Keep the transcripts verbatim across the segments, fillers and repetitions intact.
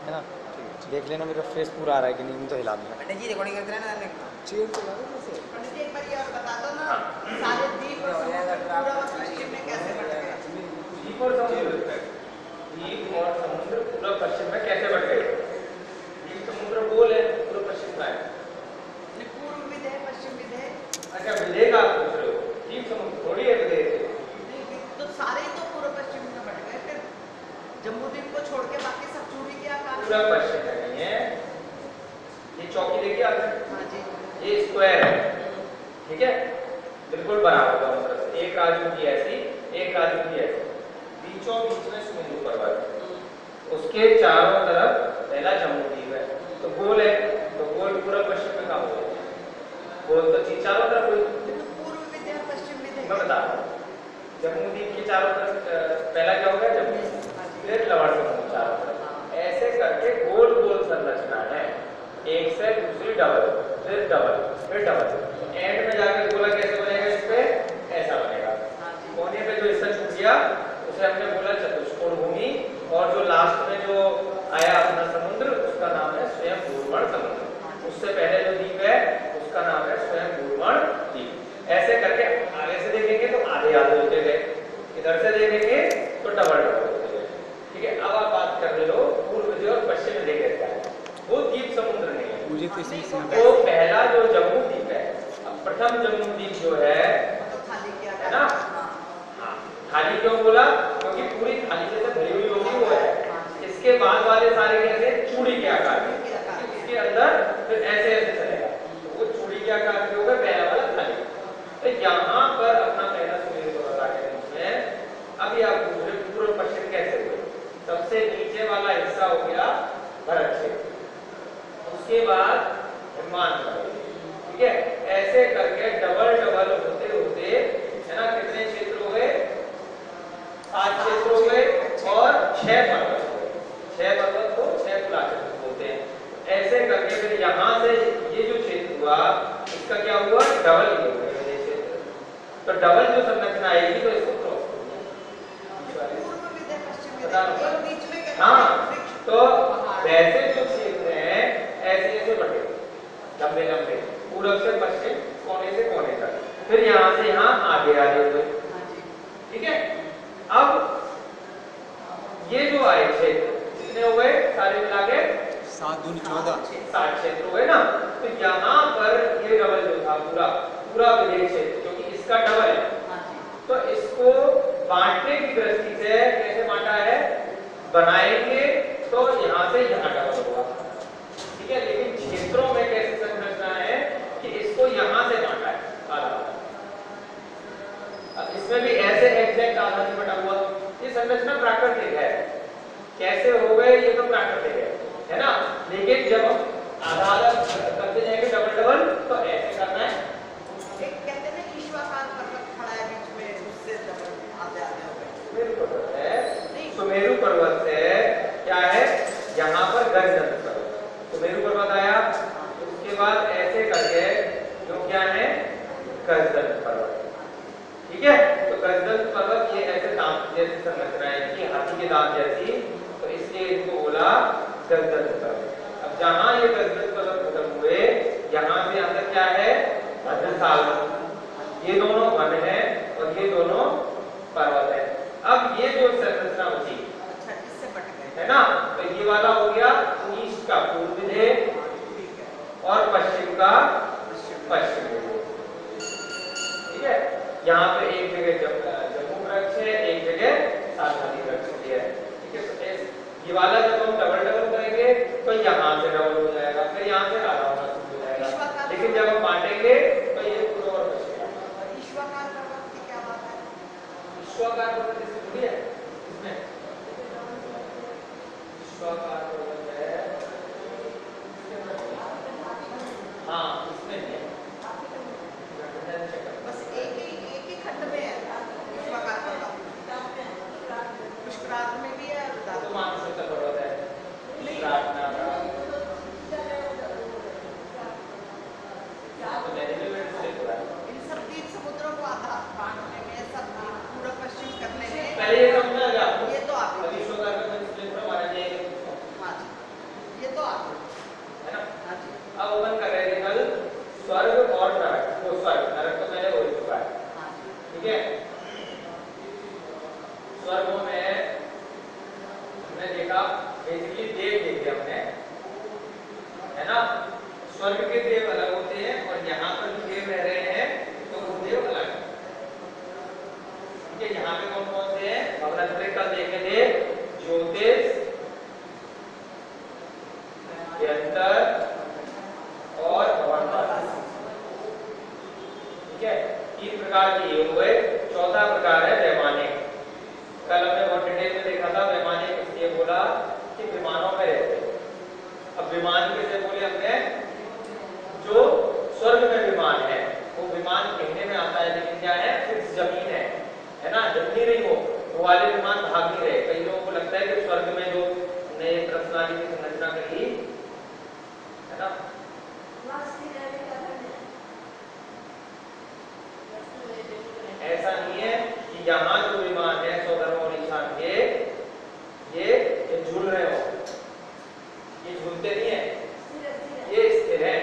है ना। देख लेना मेरा फेस पूरा आ रहा है कि नहीं, तो हिला दूंगा। पंडित जी रिकॉर्डिंग करते रहना ना। चेयर तो लगा कैसे? पंडित जी एक बार ये और बता दो ना, सारे द्वीप और समुद्र पूरा पश्चिम में कैसे बट गए? द्वीप और समुद्र द्वीप और समुद्र पूरा पश्चिम में कैसे बट गए? द्वीप समुद्र गोल है, पूरा पश्चिम का है। पूर्व विधेय पश्चिम विधेय। अच्छा विधेय का आप पूछ रहे हो, द्वीप समुद्र थोड़ी है विधेय से। तो सारे ही तो पूर्व पश्चिम में बट गए, फिर जम्बूद्वीप को छोड़ के बाकी सब चूड़ी के आकार। पूरा पश्चिम में नहीं है। ये चौकी देखिए आपने? हाँ जी। ये स्क्वायर है, ठीक है, बिल्कुल बराबर दोनों तरफ से। एक राजू की ऐसी, एक राजू की ऐसी, बीचों बीच में सिंधु पर्वत, उसके चारों तरफ पहला जम्बूद्वीप है, तो गोल है, तो गोल पूरा पश्चिम में कहाँ हुआ? गोल तो चीज चारों तरफ हुई। पूर्व विधेय पश्चिम विधेय। मैं बता रहा हूँ, जम्बूद्वीप के चारों तरफ पहला क्या होगा? जम्बू, फिर लवण समुद्र चारों तरफ, ऐसे करके गोल गोल संरचना है, एक से दूसरी डबल, फिर डबल, फिर डबल, एंड में जाकर गोला कैसे बनेगा? इस पे ऐसा बनेगा। कोने पे जो हिस्सा छूट गया उसे हमने बोला चतुष्कोण भूमि, और जो लास्ट में जो आया अपना समुद्र उसका नाम है स्वयं घूर्णन समुद्र। उससे पहले जो द्वीप है उसका नाम है स्वयं घूर्णन द्वीप। ऐसे करके आगे से देखेंगे तो आधे आधे होते गए, इधर से देखेंगे तो डबल डबल होते गए, ठीक है। अब आप बात कर ले लो पूर्व विधेय और पश्चिम विधेय कैसा है? वो द्वीप समुद्र नहीं है, मुझे तो इसी से वो पहला जो जम्बूद्वीप है। अब प्रथम जम्बूद्वीप जो है है ना, हाँ, थाली क्यों बोला? क्योंकि पूरी थाली जैसे भरी हुई होगी वो है। इसके बाद वाले सारे कैसे? चूड़ी के आकार में, इसके अंदर फिर ऐसे ऐसे चलेगा, तो वो चूड़ी के आकार के होगा पहला वाला थाली। तो यहाँ पर अपना पहला सूर्य को लगा के उसमें अभी आप पूछ रहे पूर्व पश्चिम कैसे हुए? सबसे नीचे वाला हिस्सा हो गया भरत क्षेत्र, उसके बाद हिमांचल, ठीक है। ऐसे करके डबल डबल होते होते है ना, कितने क्षेत्र हो गए? सात क्षेत्र हो गए और छह पर्वत हो गए। छह पर्वत को छह खुला क्षेत्र बोलते हैं। ऐसे करके फिर यहाँ से ये जो क्षेत्र हुआ इसका क्या हुआ? डबल ही हो गया ये क्षेत्र। तो डबल जो संरचना आएगी तो इसको क्रॉस करो। हाँ, तो वैसे जो क्षेत्र है ऐसे ऐसे बटे लंबे लंबे, पूरब से पश्चिम, कोने से कोने तक, फिर यहाँ से यहाँ आगे आगे हुए, ठीक है। अब ये जो आए क्षेत्र कितने हो गए? सारे मिला के सात दूनी चौदह, सात क्षेत्र हो गए ना। तो यहाँ पर ये डबल जो था पूरा पूरा विधेय क्षेत्र, क्योंकि इसका डबल है, तो इसको बांटने की दृष्टि से कैसे बांटा है? बनाएंगे तो यहाँ से यहाँ डबल होगा, ठीक है। लेकिन क्षेत्रों में कैसे संरचना है कि इसको यहाँ से बांटा है आधा। अब इसमें भी ऐसे एग्जैक्ट आधा नहीं बटा हुआ, ये संरचना प्राकृतिक है। कैसे हो गए ये तो प्राकृतिक है, है ना। लेकिन जब आधा आधा करते जाएंगे डबल डबल तो ऐसे करना है। एक कहते हैं ना ईश्वरकार पर्वत खड़ा है बीच में, उससे डबल आधे आधे हो गए। सुमेरु पर्वत है, सुमेरु पर्वत से क्या है? यहाँ पर गजदंत पर्वत, सुमेरु पर्वत आया, उसके बाद ऐसे करके जो क्या है? गजदंत पर्वत, ठीक है। तो गजदंत पर्वत ये ऐसे दांत जैसी संरचना है कि हाथी के दांत जैसी, तो इसलिए इसको बोला गजदंत पर्वत। अब जहाँ ये गजदंत पर्वत खत्म हुए, यहाँ से अंदर क्या है? भद्रसाल वन। ये दोनों वन है और ये दोनों पर्वत है। अब ये जो संरचना बची है ना, तो ये वाला हो गया ईस्ट का पूर्व विधेय और पश्चिम का पश्चिम विधेय, ठीक है। यहाँ पे एक जगह जम्मू वृक्ष है, एक जगह साधनानी वृक्ष भी है, ठीक है। तो ये वाला जब हम डबल डबल करेंगे तो यहाँ से डबल हो जाएगा, फिर यहाँ से आधा होना शुरू हो जाएगा। लेकिन जब हम बांटेंगे तो ये पूर्व और पश्चिम। ईश्वरकार पर्वत की क्या बात है? ईश्वरकार पर्वत इससे जुड़ी है, इसमें ईश्वरकार पर्वत है, हाँ इसमें नहीं है, बस एक ही एक ही खंड में है ईश्वरकार पर्वत। पुष्कराज में भी है, तो मानसरोवर पर्वत है, प्रार्थना का तो मैंने भी मैंने से बोला इन सब तीन समुद्रों को आधा बांटने में, सब पूर्व पश्चिम करने में पहले ये समझना है आपको। ये तो आप ईश्वरकार का इसलिए हमारा ये देखा, बेसिकली देव देखे हमने, है ना। स्वर्ग के देव अलग होते हैं और यहाँ पर जो देव रह रहे हैं तो वो देव अलग है। ठीक है, यहाँ पे कौन कौन से हैं? भवनत्रय कल देखे थे, ज्योतिष, व्यंतर और भवनतर। ठीक है, तीन प्रकार के ये हुए। चौथा प्रकार है वैमानिक। कल हमने बहुत डिटेल में देखा था वैमानिक इसलिए बोला कि विमानों में रहते हैं। अब विमान कैसे बोले हमने? जो स्वर्ग में विमान है वो विमान कहने में आता है लेकिन क्या है? फिक्स जमीन है, है ना, जमीन नहीं हो, वो वाले विमान भाग नहीं रहे। कई लोगों को लगता है कि स्वर्ग में जो ने प्रश्नाली की संरचना करी, है ना, ऐसा नहीं है कि यहाँ जो विमान है सौधर्म और ईशान के ये ये झूल रहे हो, ये झूलते नहीं है, ये स्थिर है,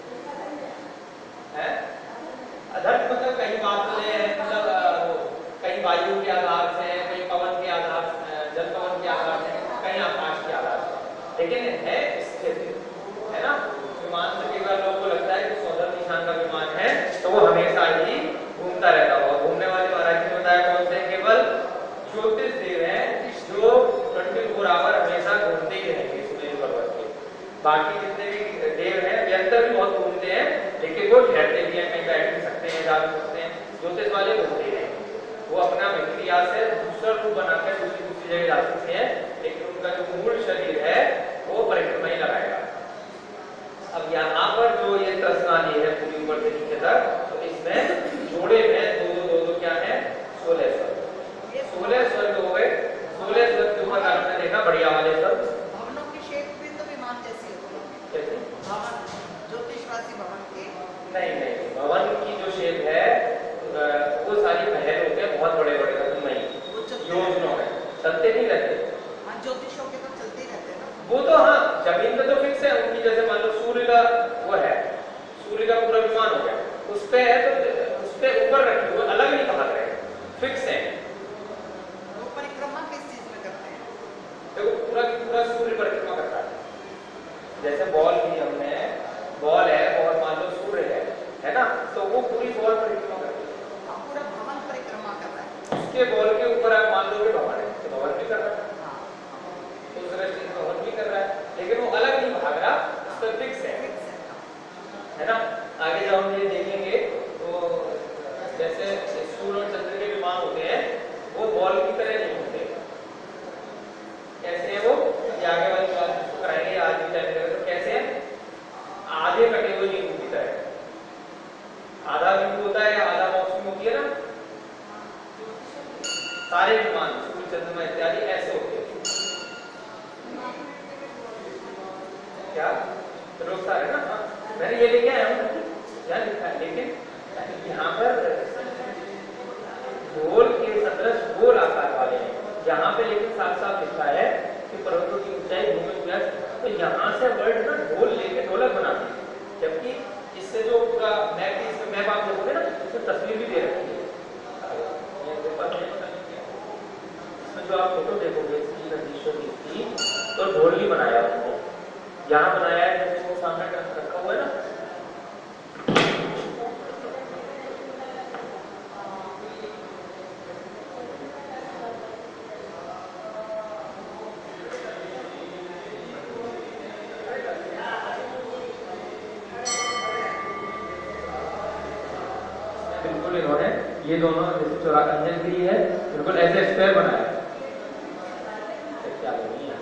है? अधर्म मतलब कहीं बात ले, मतलब वो कहीं वायु के आधार से, कहीं पवन के आधार से, जल पवन के आधार से, कहीं आकाश के आधार से, लेकिन है स्थिर, है ना। विमान से कई बार लोगों को लगता है कि सौधर्म ईशान का विमान है तो वो हमेशा ही घूमता रहता होगा। घूमने वाले महाराज ने बताया कौन से? केवल ज्योतिष देव हैं जो चौबीस आवर हमेशा घूमते ही रहेंगे सुमेरु पर्वत के। बाकी जितने भी देव हैं व्यंतर भी बहुत घूमते हैं लेकिन वो ठहरते भी हैं, कहीं बैठ भी सकते हैं, जा भी सकते हैं। ज्योतिष वाले घूमते ही रहेंगे, वो अपना विक्रिया से दूसरा रूप बनाकर दूसरी दूसरी जगह जा सकते हैं लेकिन उनका जो मूल शरीर है वो परिक्रमा ही लगाएगा। अब यहाँ पर जो ये प्रश्नाली है पूरी ऊपर से नीचे तक, तो इसमें जोड़े में दो दो दो दो क्या है? सोलह स्वर्ग। ये सोलह स्वर्ग हो गए। सोलह स्वर्ग के ऊपर आपने देखा बढ़िया वाले स्वर्ग। भवनों की शेप भी तो विमान जैसी है। कैसे? भवन, ज्योतिषवासी भवन के नहीं नहीं, भवन की जो शेप है वो सारी महल होते हैं बहुत बड़े बड़े, नहीं योजनों में चलते नहीं रहते। हाँ, ज्योतिषों के तो चलते ही रहते हैं ना वो तो, हाँ जमीन पे तो फिक्स है उनकी। जैसे मान लो सूर्य का वो है, सूर्य का पूरा विमान हो गया, उस पे है तो उस पे ऊपर रखे हुए, अलग नहीं भाग रहे, फिक्स है। वो परिक्रमा किस चीज में करते हैं? देखो पूरा की पूरा सूर्य परिक्रमा करता है। जैसे बॉल भी हमने, बॉल है और मान लो सूर्य है, है ना, तो वो पूरी बॉल परिक्रमा करती है। हम पूरा भवन परिक्रमा कर रहे हैं। उसके बॉल के ऊपर आप मान लो कि भवन है तो भवन भी कर रहा है, हाँ, तो उस दृष्टि से भवन भी कर रहा है लेकिन वो अलग नहीं भाग रहा, उस पर फिक्स है, फिक्स है। है ना। आगे जब हम ये देखेंगे तो जैसे सूर्य और चंद्र के विमान होते हैं वो बॉल की तरह नहीं होते। कैसे है वो? ये आगे वाली बात कराएंगे आज भी टाइम लगेगा। तो कैसे है? आधे कटे हुए नींबू की तरह, आधा नींबू होता है, आधा मौसमी होती है ना। सारे विमान सूर्य चंद्रमा इत्यादि ऐसे होते हैं। क्या लोग सारे ना, हाँ मैंने ये लिखा है, यहाँ लिखा है, लेकिन यहाँ पर गोल के सदृश गोल आकार वाले हैं यहाँ पे, लेकिन साफ साफ लिखा है कि पर्वतों की ऊंचाई भूमि व्यस्त, तो यहाँ से वर्ड ना ढोल लेके ढोलक बनाते हैं, जबकि इससे जो पूरा मैप, इसमें मैप आप देखोगे ना इसमें तस्वीर भी दे रखी है। इसमें जो आप फोटो देखोगे की तो ढोल नहीं बनाया उसको, यहाँ बनाया है जैसे वो सामने रखा हुआ है ना। बिल्कुल इन्होंने ये दोनों जैसे चौरा अंजनगिरी है बिल्कुल ऐसे स्क्वायर बनाया है। क्या नहीं है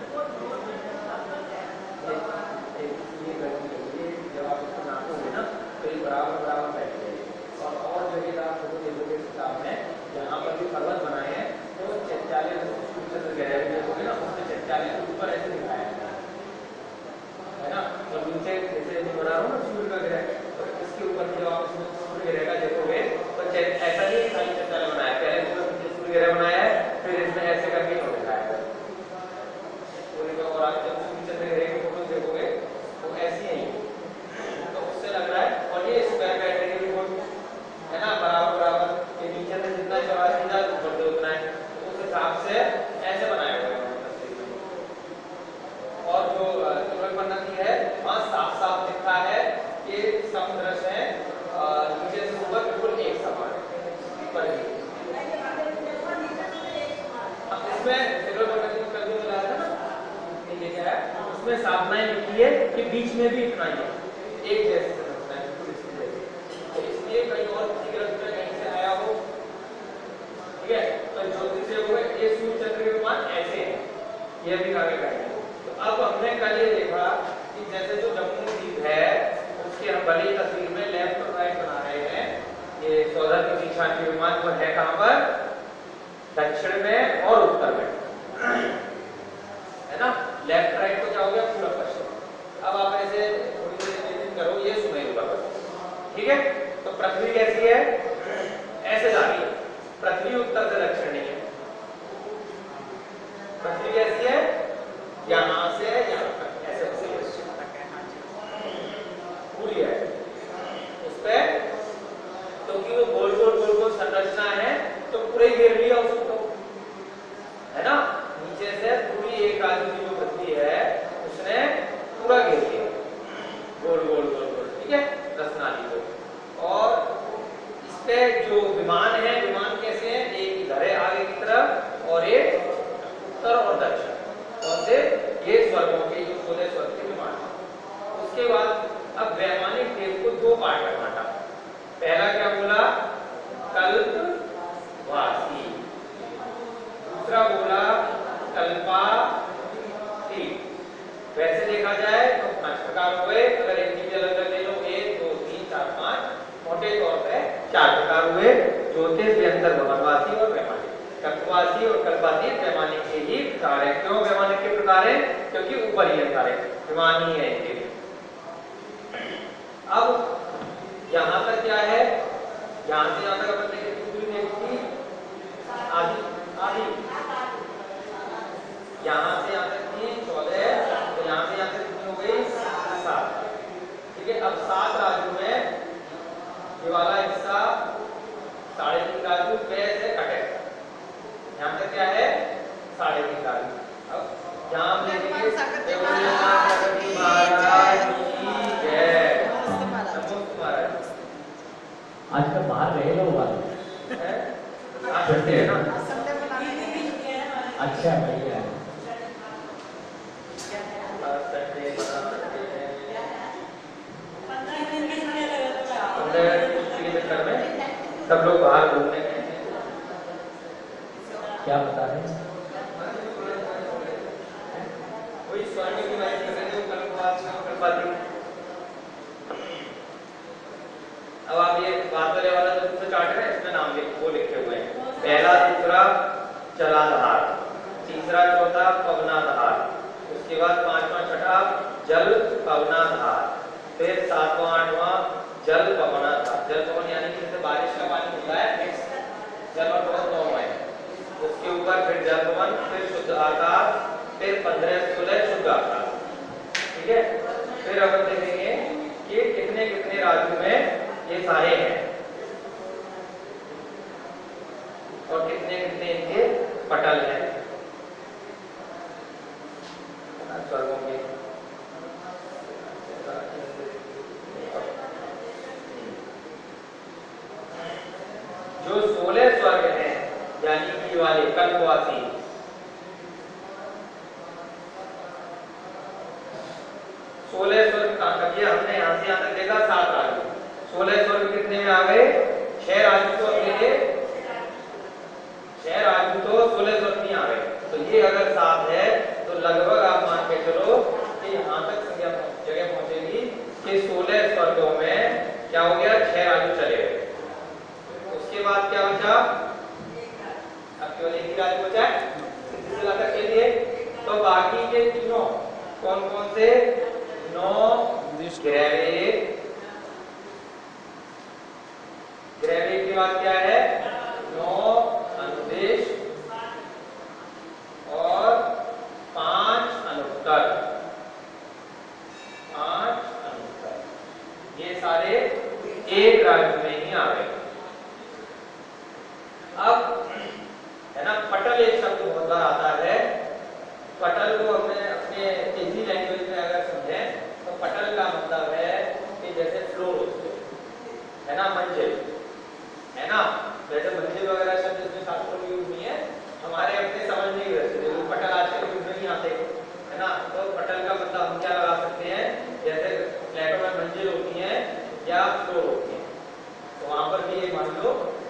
जब आप इसको नापोगे ना तो ये बराबर बराबर बैठे और और जगह आप फोटो देखोगे हिसाब में यहाँ पर भी पर्वत बनाए हैं तो चालीस गहराई देखोगे ना उससे चालीस ऊपर ऐसे दिखाया है ना। और नीचे जैसे बना रहा हूँ ना सूर्य का ग्रह, तो इसके ऊपर जब आप इसमें सूर्य ग्रह का देखोगे तो ऐसा नहीं खाली चैताले बनाया, पहले सूर्य ग्रह बनाया है फिर इसमें वहां साफ साफ लिखा है कि समदृश है, नीचे से ऊपर बिल्कुल एक समान पर ही। इसमें कर जो मिला था ना, ये क्या है, उसमें सावधानी लिखी है कि बीच में भी इतना ही है, एक जैसे समझना है बिल्कुल इसकी जैसे। तो इसलिए कहीं और किसी ग्रह में कहीं से आया हो, ठीक है, तो ज्योतिष से हुए ये सूर्य चंद्र के विमान ऐसे हैं, ये भी आगे करेंगे। तो अब हमने कल ये देखा कि जैसे जो जम्मू द्वीप है उसके हम भली तस्वीर में लेफ्ट और राइट बना रहे हैं, ये चौदह के निशान के विमान वो है कहां पर, दक्षिण में और उत्तर में, है ना। लेफ्ट राइट को क्या हो गया, पूरा पश्चिम। अब आप ऐसे थोड़ी सी इमेजिन करो, ये सुमेरु पर्वत, ठीक है। तो पृथ्वी कैसी है, ऐसे जा रही है, पृथ्वी उत्तर से दक्षिण नहीं है, पृथ्वी कैसी है, यहां से यहां तक ऐसे पूरी है उस पे, क्योंकि वो गोल गोल गोल गोल संरचना है तो पूरे घेर लिया उसको, है ना। नीचे से पूरी एक आदमी की जो पृथ्वी है उसने पूरा घेर लिया, गोल गोल गोल गोल, ठीक है, रसनाली को। और इस पे जो विमान है, विमान कैसे हैं, एक इधर है आगे की तरफ और एक उत्तर और दक्षिण, कौन से, ये स्वर्गों के जो सोलह स्वर्ग के विमान। उसके बाद अब वैमानिक देव को दो पार्ट में बांटा। पहला क्या बोला, कल्पवासी, दूसरा बोला कल्पातीत। वैसे देखा जाए तो पांच प्रकार हुए, अगर एक चीज अलग अलग ले लो, एक दो तीन चार पांच, मोटे तौर पे चार प्रकार हुए, ज्योतिष व्यंतर भवनवासी और वैमानिक। कल्पवासी और कल्पातीत वैमानिक के ही प्रकार है। क्यों वैमानिक के प्रकार है, क्योंकि ऊपर ही है सारे, विमान ही है इनके। अब यहां तक क्या है, यहां से यहां तक अपन ने कितनी दूरी देखी, आधी आधी, यहां से यहां तक थी चौदह, तो यहां से यहां तक कितनी हो गई, सात, ठीक है। अब सात राजू में ये वाला हिस्सा साढ़े तीन राजू पे से कटे, यहां तक क्या है, साढ़े तीन राजू। अब यहां हम देखेंगे आज कल बाहर रहे लोग संडे है ना, अच्छा भैया, संडे में सब लोग बाहर घूमने गए हैं। क्या बता रहे हैं, वही स्वर्ण की बात कर रहे थे, कल्पवासी और कल्पातीत। अब आप ये बात करने वाला जो दूसरा चार्ट है इसमें नाम लिख वो लिखे हुए हैं, पहला दूसरा जलाधार, तीसरा चौथा पवनाधार, उसके बाद पांचवा छठा जल पवनाधार, फिर सातवां आठवां जल पवनाधार। जल पवन यानी कि जैसे बारिश का पानी होता है मिक्स, जल और पवन दोनों है। उसके ऊपर फिर जल पवन, फिर शुद्ध आकाश, फिर पंद्रह सोलह शुद्ध आकाश, ठीक है। फिर अपन देखेंगे कि कितने कितने राजू में ये सारे हैं और कितने कितने इनके पटल हैं स्वर्गों के। जो सोलह स्वर्ग हैं यानी कि वाले कल्पवासी, सोलह स्वर्ग कहां तक, ये हमने यहां से यहां तक देखा सात राजू, सोलह स्वर्ग कितने में आ गए, छह राजू तो अकेले, छह राजू तो सोलह स्वर्ग नहीं आ गए। तो ये अगर सात है तो लगभग आप मान के चलो कि यहां तक जगह पहुंचेगी कि सोलह स्वर्गों में क्या हो गया, छह राजू चले गए। उसके बाद क्या बचा, अब केवल एक ही राजू बचा है के लिए, तो बाकी के तीनों कौन कौन से, नौ ग्रैविक, ग्रैविक के बाद क्या है, नौ अनुदेश और पांच अनुत्तर, पांच अनुत्तर, ये सारे एक राज्य में ही आ गए। अब है ना, पटल एक शब्द बहुत बार आता है, पटल को हमने अपने तेजी लैंग्वेज में अगर समझें तो पटल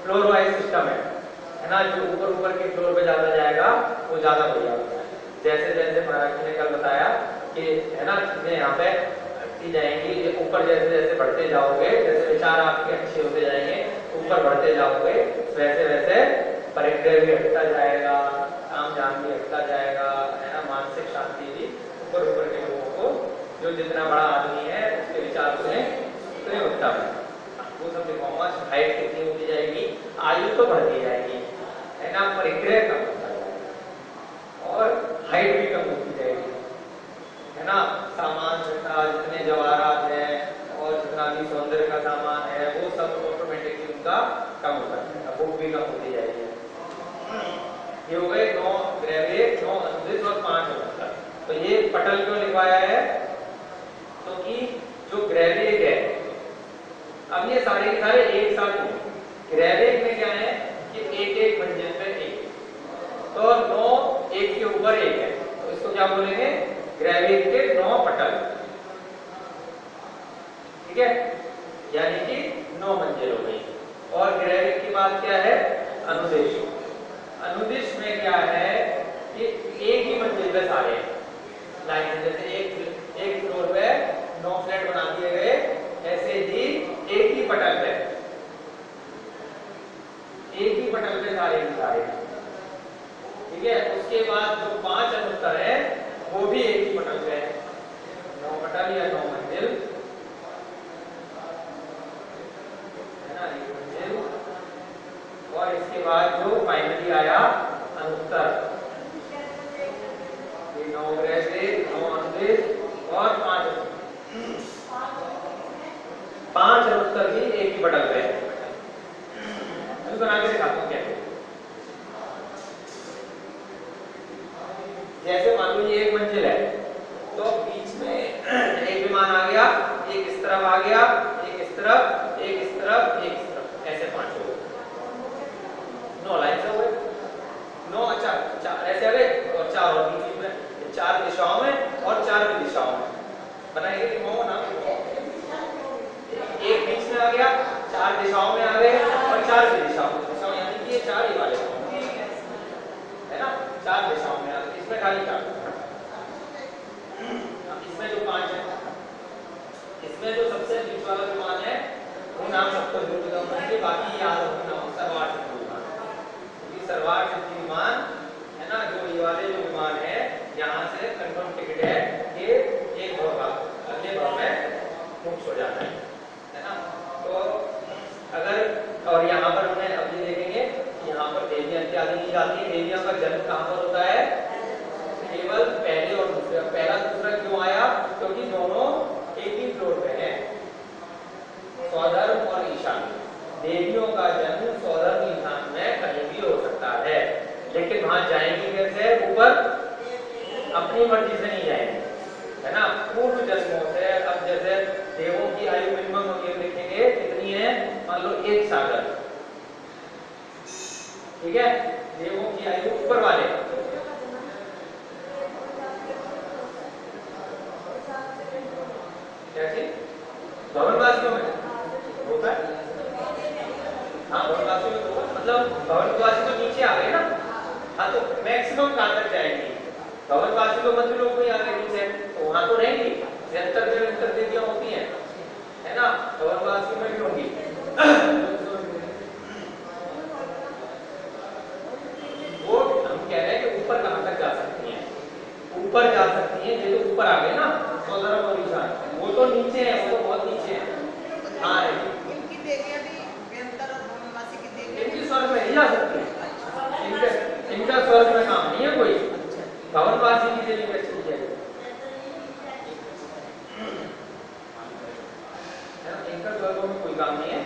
फ्लोर वाइज सिस्टम है है ना, जो ऊपर ऊपर के फ्लोर पे ज्यादा जाएगा वो ज्यादा बढ़िया होता है। जैसे जैसे महाराज ने कल बताया कि है ना चीजें यहाँ पे बढ़ती जाएंगी, ऊपर जैसे जैसे बढ़ते जाओगे, जैसे विचार आपके अच्छे होते जाएंगे, ऊपर बढ़ते जाओगे, वैसे वैसे परिग्रह भी हटता जाएगा, काम जाम भी हटता जाएगा, है ना, मानसिक शांति भी ऊपर ऊपर के लोगों को, जो जितना बड़ा आदमी है उसके विचार से उतने उठता है। वो सब दिखाऊंगा, हाइट कितनी होती जाएगी, आयु तो बढ़ती जाएगी, है ना, परिग्रह कम होता जाएगा और हाइट भी कम होती जाएगी, है ना, सामान जितने जवाहरात है और जितना भी सौंदर्य का सामान है वो सब ऑटोमेटिकली उनका कम होता है, बुक भी कम होती जाएगी। ये हो गए नौ ग्रहवेग, नौ अनुदिश और पांच अवस्था। तो ये पटल क्यों लिखवाया है, क्योंकि तो जो ग्रहवेग है, अब ये सारे के सारे एक साथ हैं। ग्रहवेग में क्या है कि एक एक मंजिल पे एक, तो नौ एक के ऊपर एक है, तो इसको क्या बोलेंगे, ग्रहवेग के नौ पटल, ठीक है, यानी कि नौ मंजिल हो गई। और ग्रहवेग की बात क्या है, अनुदिश। अनुदिश में क्या है कि एक ही मंजिल पे सारे लाइन, जैसे एक एक फ्लोर पे नौ फ्लैट बना दिए गए, ऐसे ही एक ही पटल पे एक ही पटल पे सारे सारे, ठीक है। उसके बाद जो पांच अनुत्तर है वो भी एक ही पटल पे है, नौ पटल या नौ मंजिल, है ना, एक मंजिल। और इसके बाद जो फाइनली आया अनुत्तर, ये नौ ग्रहवेग, नौ अनुदिश और पांच पांच अनुत्तर भी एक ही पटल पे है। मैं बना के दिखाता हूँ कैसे। जैसे मान लो ये एक मंजिल है, तो बीच में एक विमान आ गया, एक इस तरफ आ गया, एक इस तरफ, एक इस तरफ, एक इस तरफ, ऐसे पांच हो गए, नौ लाइन से हो गए, नौ चार चार ऐसे आ गए, और चार और बीच में चार दिशाओं में और चार भी दिशाओं में बनाएंगे, दिखाओ ना, एक बीच में आ गया, चार दिशाओं में आ गए और चार भी दिशाओं में, दिशाओं यानी कि ये चार ही वाले है ना, चार दिशाओं में आ गए, इसमें खाली चार, इसमें जो पांच है, इसमें जो सबसे बीच वाला विमान है वो नाम सबको जरूर बताऊंगा, कि बाकी याद रखना, सर्वार्थ सिद्धि विमान, क्योंकि सर्वार्थ सिद्धि विमान है ना, जो ये वाले जो विमान है यहाँ से कंफर्म टिकट है कि एक भव का अगले भव में मोक्ष हो जाता है, है ना। तो अगर और यहाँ पर हमने अभी देखेंगे यहाँ पर देवियां इत्यादि की जाती है, देवियां का जन्म कहाँ पर होता है, केवल पहले और दूसरे, पहला दूसरा क्यों आया, क्योंकि दोनों एक ही फ्लोर पे हैं, स्वधर्म और ईशान। देवियों का जन्म स्वधर्म ईशान में कहीं भी हो सकता है, लेकिन वहां जाएंगी कैसे, ऊपर अपनी मर्जी से नहीं जाएंगे, है ना, पूर्व जन्मों से। अब जैसे देवों की आयु मिनिमम हम ये लिखेंगे कितनी है, मान लो एक सागर, ठीक है, देवों की आयु ऊपर वाले कैसे भवनवासियों में होता है, हाँ भवनवासियों में होगा, मतलब भवनवासी तो नीचे आ गए ना, हाँ तो मैक्सिमम कहां तक जाएंगी, भवनवासी तो मध्य लोक में आ गए नीचे, तो वहां तो रहेंगी, निरंतर निरंतर देवियां होती हैं, है ना, भवनवासी में भी होंगी। वो हम कह रहे हैं कि ऊपर कहां तक जा सकती हैं, ऊपर जा सकती हैं, ये तो ऊपर आ गए ना, स्वधर्म और ईशान, वो तो नीचे है, वो तो बहुत नीचे है, हाँ इनकी देवियां भी निरंतर और भवनवासी की देवियां इनकी स्वर्ग में ही जा सकती है, इनका इनका स्वर्ग में काम नहीं है कोई, भवनवासी की देवी कैसे किया जाए, इनका स्वर्गों में कोई काम नहीं है,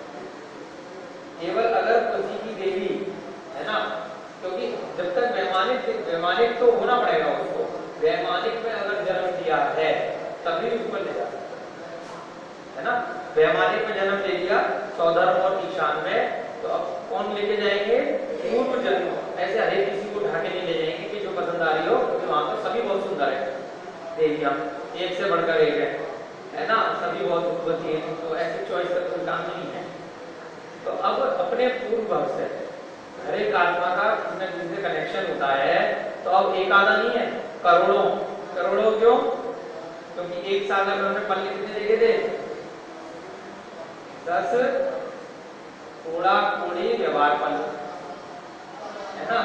केवल अगर किसी की देवी है ना, क्योंकि जब तक वैमानिक वैमानिक तो होना पड़ेगा उसको, वैमानिक में अगर जन्म दिया है तभी ऊपर ले जा सकता है ना, वैमानिक में जन्म दे दिया स्वधर्म और ईशान में, तो अब कौन लेके जाएंगे, पूर्व जन्म, ऐसे हर किसी को ढाके नहीं ले जाएंगे कि जो पसंद आ रही हो, क्योंकि वहां पर सभी बहुत सुंदर है, देवियां एक से बढ़कर एक है, है ना, सभी बहुत खूबसूरत है, तो ऐसे चॉइस का कोई काम नहीं है, तो अब अपने पूर्व भाव से हर एक आत्मा का किसी न किसी से कनेक्शन होता है, तो अब एक आधा नहीं है, करोड़ों। करोड़ों क्यों? क्योंकि एक सागर में हमने पल्ले कितने देखे थे? दस कोड़ा कोड़ी व्यवहार पल, है ना?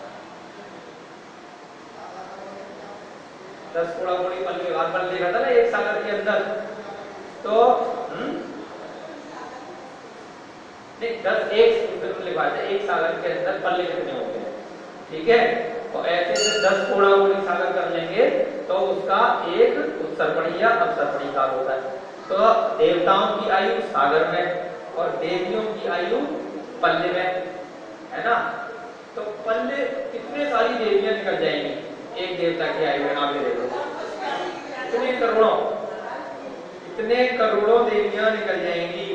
दस कोड़ा कोड़ी पल व्यवहार पल देखा था ना एक सागर के अंदर। तो हम्म नहीं, दस एक लिखा था, एक सागर के अंदर पल्ले कितने होते हैं, ठीक है? तो ऐसे से दस कोड़ा कोड़ी सागर कर लेंगे तो उसका एक उत्सर्पणी या अपसर्पणी काल होता है। तो देवताओं की आयु सागर में और देवियों की आयु पल्ले में, है ना? तो पल्ले कितने सारी देवियां निकल जाएंगी एक देवता की आयु में, आगे देखो कितने करोड़ों, कितने करोड़ों देवियां निकल जाएंगी,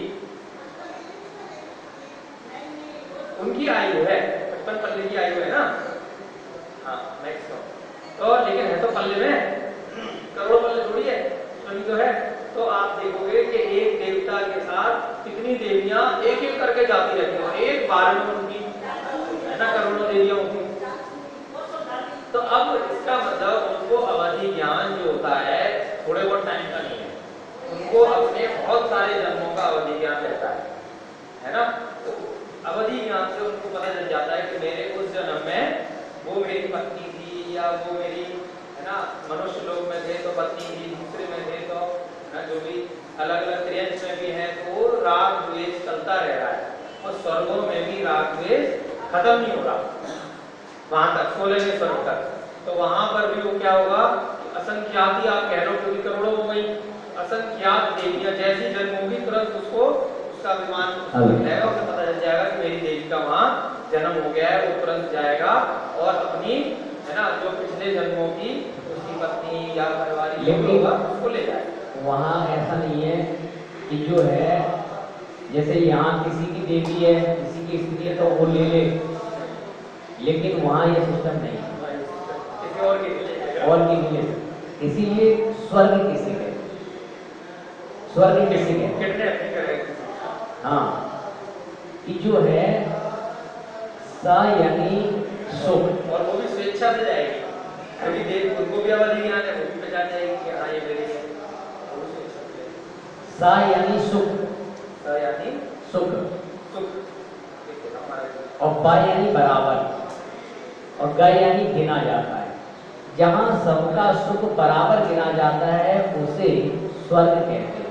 उनकी आयु है पचपन पल्ले की आयु है ना। हाँ मैक्सिमम, तो लेकिन है तो पल्ले में, करोड़ों पल्ले थोड़ी है, सभी तो है। तो आप देखोगे कि एक देवता के साथ कितनी देवियां एक एक करके जाती रहती हैं, एक बार में उनकी, है ना, करोड़ों देवियां होती। तो अब इसका मतलब उनको अवधि ज्ञान जो होता है थोड़े बहुत टाइम का नहीं है, उनको अपने बहुत सारे जन्मों का अवधि ज्ञान रहता है, है ना? तो अवधि ज्ञान से उनको पता चल जाता है कि मेरे उस जन्म में वो मेरी पत्नी थी, या वो मेरी, है ना, मनुष्य लोक में थे तो पत्नी थी, दूसरे में थे तो, ना, जो भी अलग अलग त्रियंश में भी है, तो राग द्वेष चलता रह रहा है, और स्वर्गों में भी राग द्वेष खत्म नहीं हो रहा वहां तक, सोलहवें स्वर्ग तक। तो वहां पर भी वो क्या होगा, असंख्यात ही आप कह लो क्योंकि करोड़ों हो गई, असंख्यात देवियां जैसी जन्म होगी तुरंत उसको उसका विमान जाएगा, उसे पता चल जाएगा कि मेरी देवी का वहां जन्म हो गया है, वो तुरंत जाएगा और अपनी, है ना, जो पिछले जन्मों की उसकी पत्नी या परिवार होगा उसको ले जाएगा। वहाँ ऐसा नहीं है कि जो है जैसे यहाँ किसी की देवी है, किसी की स्त्री है तो वो ले ले, लेकिन वहाँ ये सिस्टम नहीं है, किसी और के और के लिए। इसीलिए स्वर्ग किसी के, स्वर्ग किसी के, किडनैप करेंगे। हाँ, कि जो है सा यानी सुख, और वो भी स्वेच्छा से जाएगी, कभी देख उनको भी अवधि ज्ञान है, वो भी पहचान जाएगी कि हाँ ये मेरी है, वो भी स्वेच्छा से जाएगी। सा यानी सुख, सा यानी सुख, सुख, और बा यानी बराबर, और ग यानी गिना जाता है। जहाँ सबका सुख बराबर गिना जाता है उसे स्वर्ग कहते हैं,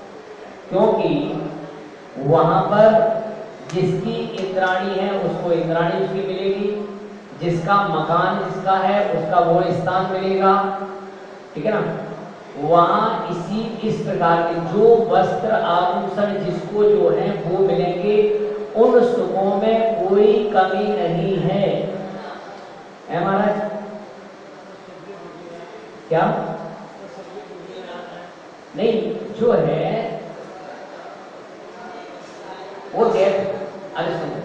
क्योंकि वहां पर जिसकी इंद्राणी है उसको इंद्राणी उसकी मिलेगी, जिसका मकान जिसका है उसका वो स्थान मिलेगा, ठीक है ना? वहां इसी इस प्रकार के जो वस्त्र आभूषण जिसको जो है वो मिलेंगे, उन सुखों में कोई कमी नहीं है, है महाराज? क्या नहीं, जो है वो डेट, अरे सुनो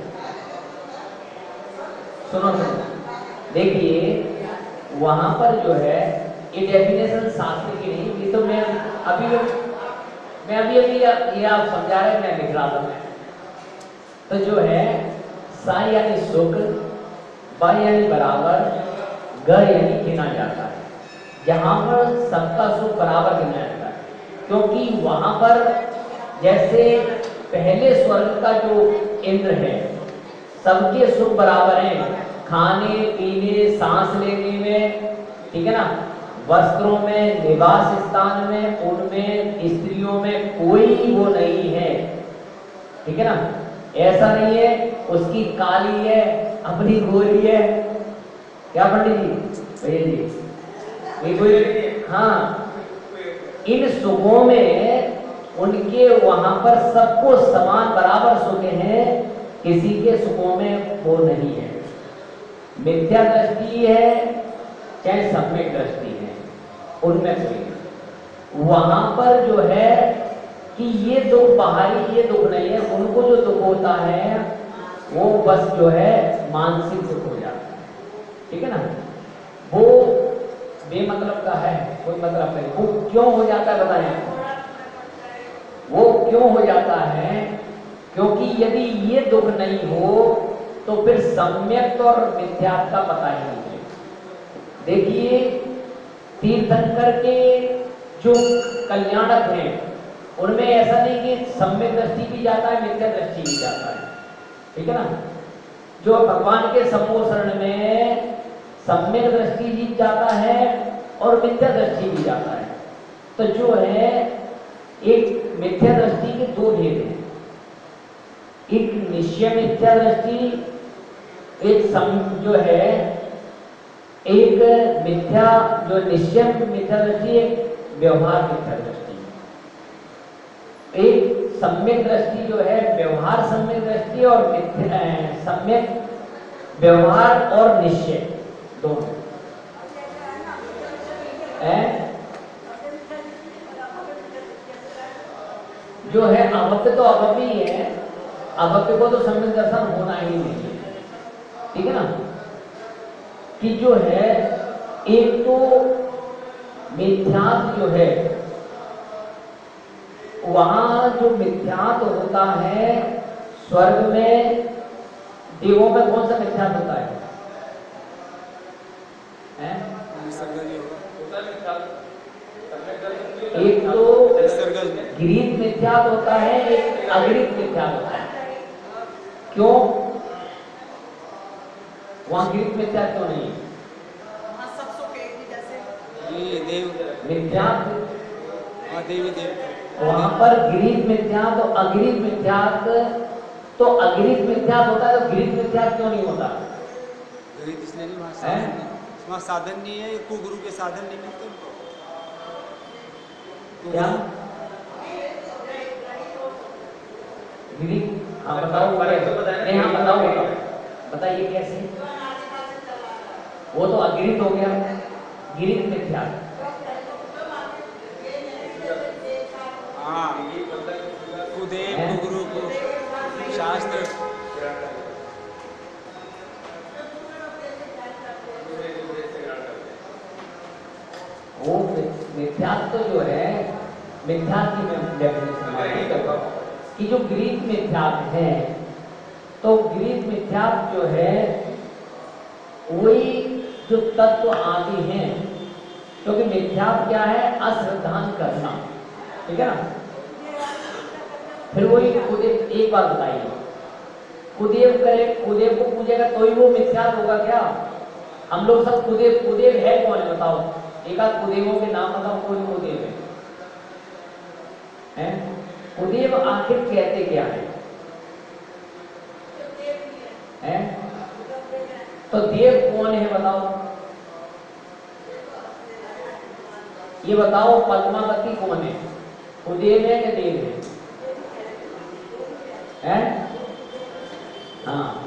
सुनो सुनो देखिए, वहां पर जो है ये डेफिनेशन शास्त्र की नहीं, ये तो मैं अभी मैं अभी अभी ये आप समझा रहे, मैं लिख रहा था मैं। तो जो है सा यानी सुख, बा यानी बराबर, ग यानी गिना जाता है। जहां पर सबका सुख बराबर गिना जाता है, क्योंकि वहां पर जैसे पहले स्वर्ग का जो इंद्र है सबके सुख बराबर हैं, खाने पीने सांस लेने में, ठीक है ना, वस्त्रों में, निवास स्थान में, उनमें, स्त्रियों में कोई वो नहीं है, ठीक है ना? ऐसा नहीं है उसकी काली है अपनी गोरी है, क्या पंडित जी भैया जी, ये कोई, हाँ, इन सुखों में उनके वहां पर सबको समान बराबर सुख हैं, किसी के सुखों में वो नहीं है। मिथ्या दृष्टि है चाहे सम्यक दृष्टि है, उनमें कोई वहां पर जो है कि ये दुख बाहरी ये दुख नहीं है, उनको जो दुख होता है वो बस जो है मानसिक दुख हो जाता है, ठीक है ना? वो बेमतलब का है, कोई मतलब नहीं। वो क्यों हो जाता है बताएं? वो क्यों हो जाता है क्योंकि यदि ये दुख नहीं हो तो फिर सम्यक और मिथ्यात्व का पता ही नहीं है। देखिए तीर्थंकर के जो कल्याणक हैं उनमें ऐसा नहीं कि सम्यक दृष्टि भी जाता है, मिथ्या दृष्टि भी जाता है, ठीक है ना। जो भगवान के सम्मोहन में सम्यक दृष्टि जीत जाता है और मिथ्या दृष्टि भी जाता है। तो जो है एक मिथ्या दृष्टि के दो भेद हैं, एक निश्चय मिथ्या दृष्टि, एक सम जो है एक मिथ्या जो निश्चय मिथ्या दृष्टि, एक व्यवहार मिथ्या दृष्टि। एक सम्यक दृष्टि जो है व्यवहार सम्यक दृष्टि और मिथ्या सम्यक व्यवहार और निश्चय दोनों है। जो है अभव्य तो अभव्य ही है, अभव्य को तो सम्यक दर्शन होना ही नहीं है, ठीक है ना। कि जो है एक तो मिथ्यात्व जो है वहां जो मिथ्यात्व होता है स्वर्ग में, देवों में कौन सा मिथ्यात्व होता है, है? एक तो गृहीत मिथ्यात्व होता है, एक अगृहीत मिथ्यात्व होता है। क्यों वहां गृहीत मिथ्यात्व क्यों नहीं है? वहाँ सब सुख एक ही जैसे ये देव मिथ्यात्व हाँ देवी देव वहां पर गृहीत मिथ्यात्व तो अगृहीत मिथ्यात्व, तो अगृहीत मिथ्यात्व होता है तो गृहीत मिथ्यात्व क्यों नहीं होता? गृहीत इसलिए नहीं, वहाँ हैं? साधन नहीं, वहाँ साधन नहीं है, को गुरु के साधन नहीं मिलते उनको। को क्या गुरु- गृहीत? हाँ बताओ, फर्क तो बताया ना। नहीं हाँ बताओ बताओ बताइए कैसे? वो तो अगृहीत हो गया, गृहीत मिथ्यात्व हाँ कुदेव हैं? को गुरु को शास्त्र वो मिथ्यात्व तो जो है मिथ्यात्व की मैं डेफिनेशन कि जो गृहीत मिथ्यात्व है, तो गृहीत मिथ्यात्व जो है वही जो तत्व आदि हैं, क्योंकि मिथ्यात्व क्या है? अश्रद्धान करना, ठीक है ना। फिर वही कुदेव, एक बात बताइए, कुदेव करे, कुदेव को पूजेगा तो ही वो मिथ्यात्व होगा क्या? हम लोग सब कुदेव, कुदेव है कौन है बताओ? एक आध कुदेवों के नाम बताओ, कौन कुदेव है? हैं? कुदेव आखिर कहते क्या है? हैं? तो देव कौन है बताओ? ये बताओ पद्मावती कौन है? कुदेव है कि देव है? हैं? हाँ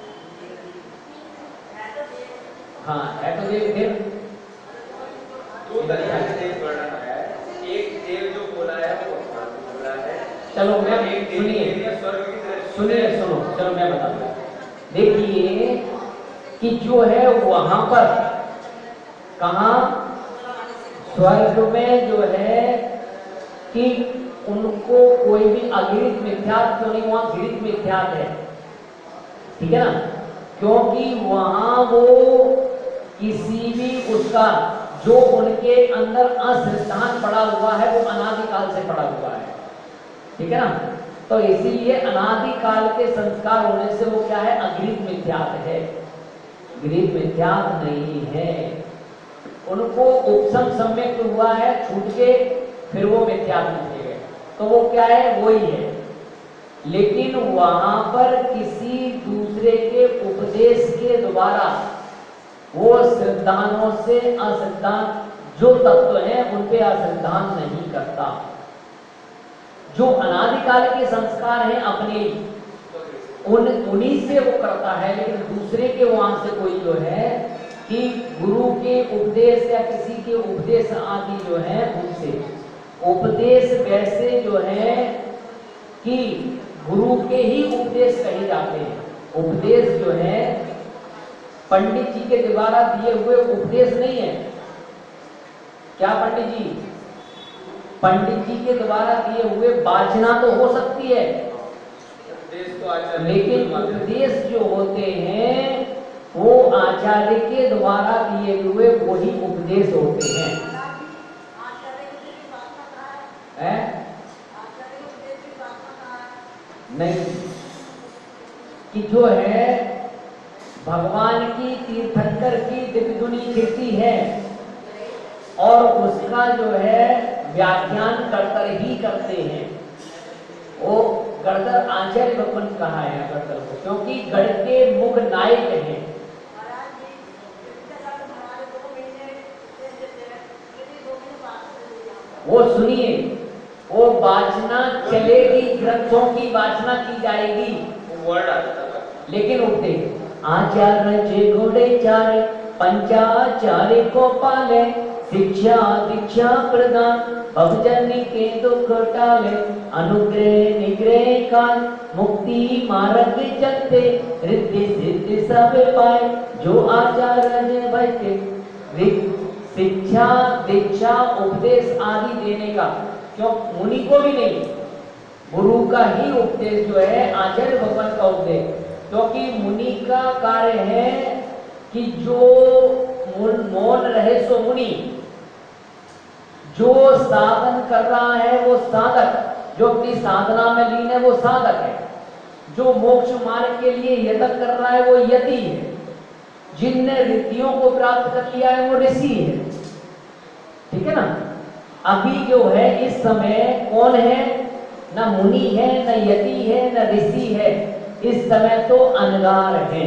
हाँ है तो देव। देव दो तरीके से देव वर्णन है, एक देव जो बोला है वो भगवान ने बोला है। चलो मैं एक देव सुनिए देव स्वर्ग की दृष्टि सुनिए सुनो चलो मैं बताता हूँ। देखिए कि जो है वहां पर कहा स्वर्ग में जो है कि उनको कोई भी अगृहीत मिथ्यात्व क्यों नहीं, वहां गृहीत मिथ्यात्व है, ठीक है ना। क्योंकि वहां वो किसी भी उसका जो उनके अंदर असिद्धांत पड़ा हुआ है वो अनादिकाल से पड़ा हुआ है, ठीक है ना। तो इसीलिए अनादिकाल के संस्कार होने से वो क्या है? अगृहीत मिथ्यात्व है, गृहीत मिथ्यात्व नहीं है। उनको उपसम सम्यक हुआ है, छूट के फिर वो मिथ्यात्व हो गए, तो वो क्या है? वही है। लेकिन वहां पर किसी दूसरे के उपदेश के द्वारा वो सिद्धांतों से असिद्धांत जो तत्व हैं उन पे असिद्धांत नहीं करता। जो अनादिकाल के संस्कार हैं अपने उन उन्हीं से वो करता है, लेकिन दूसरे के वहां से कोई जो है कि गुरु के उपदेश या किसी के उपदेश आदि जो है उनसे उपदेश वैसे जो है कि गुरु के ही उपदेश कहे जाते हैं। उपदेश जो है पंडित जी के द्वारा दिए हुए उपदेश नहीं है। क्या पंडित जी? पंडित जी के द्वारा दिए हुए वाचना तो हो सकती है, उपदेश तो आचार्य लेकिन उपदेश जो होते हैं वो आचार्य के द्वारा दिए हुए वही उपदेश होते हैं। है? नहीं, कि जो है भगवान की तीर्थंकर की दिव्य दुनी कीर्ति है और उसका जो है व्याख्यान करतर ही करते हैं। वो गणधर आचार्य भगवान कहा है गणधर को, क्योंकि गढ़ के मुख नायक हैं। वो सुनिए, वो वाचना चलेगी, ग्रंथों की वाचना की जाएगी, वर्ड आता है। लेकिन उपदेश आचार्य जे घोड़े चारे पंचाचार्य को पाले, शिक्षा दीक्षा प्रदान भवजनी के दुख टाले, अनुग्रह निग्रह काल मुक्ति मार्ग चलते, रिद्धि सिद्धि सब पाए जो आचार्य जे बैठे। शिक्षा दीक्षा उपदेश आदि देने का क्यों मुनि को भी नहीं, गुरु का ही उपदेश जो है आचार्य भगवान का उपदेश, क्योंकि मुनि का कार्य है कि जो मौन रहे सो मुनि, जो साधन कर रहा है वो साधक, जो अपनी साधना में लीन है वो साधक है, जो मोक्ष मार्ग के लिए यत्न कर रहा है वो यति है, जिनने रिद्धियों को प्राप्त कर लिया है वो ऋषि है। ठीक है ना? अभी जो है इस समय कौन है? न मुनि है, न यति है, न ऋषि है, इस समय तो अनगार है।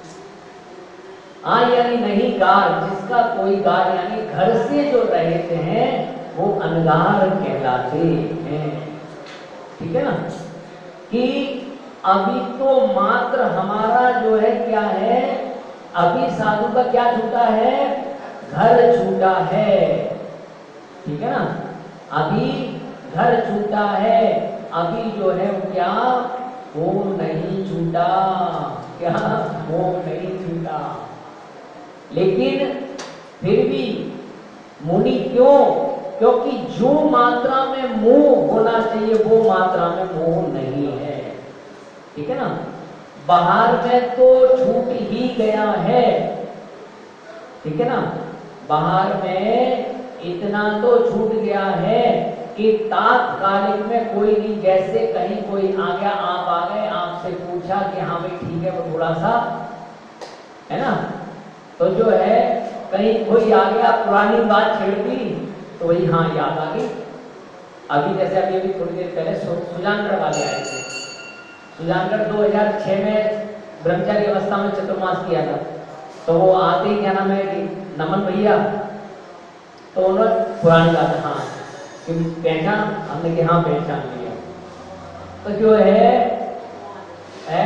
हाँ यानी नहीं गार, जिसका कोई गार यानी घर से जो रहते हैं वो अनगार कहलाते हैं। ठीक है ना? कि अभी तो मात्र हमारा जो है क्या है, अभी साधु का क्या छूटा है? घर छूटा है। ठीक है ना? अभी घर छूटा है, अभी जो है क्या वो नहीं छूटा, क्या वो नहीं छूटा। लेकिन फिर भी मुनि क्यों? क्योंकि जो मात्रा में मोह होना चाहिए वो मात्रा में मोह नहीं है। ठीक है ना? बाहर में तो छूट ही गया है। ठीक है ना? बाहर में इतना तो छूट गया है कि तात्कालिक में कोई नहीं, जैसे कहीं कोई आ गया, आप आ गए, आपसे पूछा कि हाँ भाई ठीक है, वो थोड़ा सा है ना, तो जो है कहीं कोई आ गया पुरानी बात छेड़ दी तो वही हाँ याद आ गई। अभी जैसे अभी अभी थोड़ी देर पहले सुजानगढ़ वाले आए थे। सुजानगढ़ दो हज़ार छह में ब्रह्मचारी अवस्था में चतुर्मास किया था, तो वो आते ही क्या नाम है कि नमन भैया, तो उन्होंने पुरानी बात हाँ कि पहचान, हमने कि हाँ पहचान लिया। तो जो है, है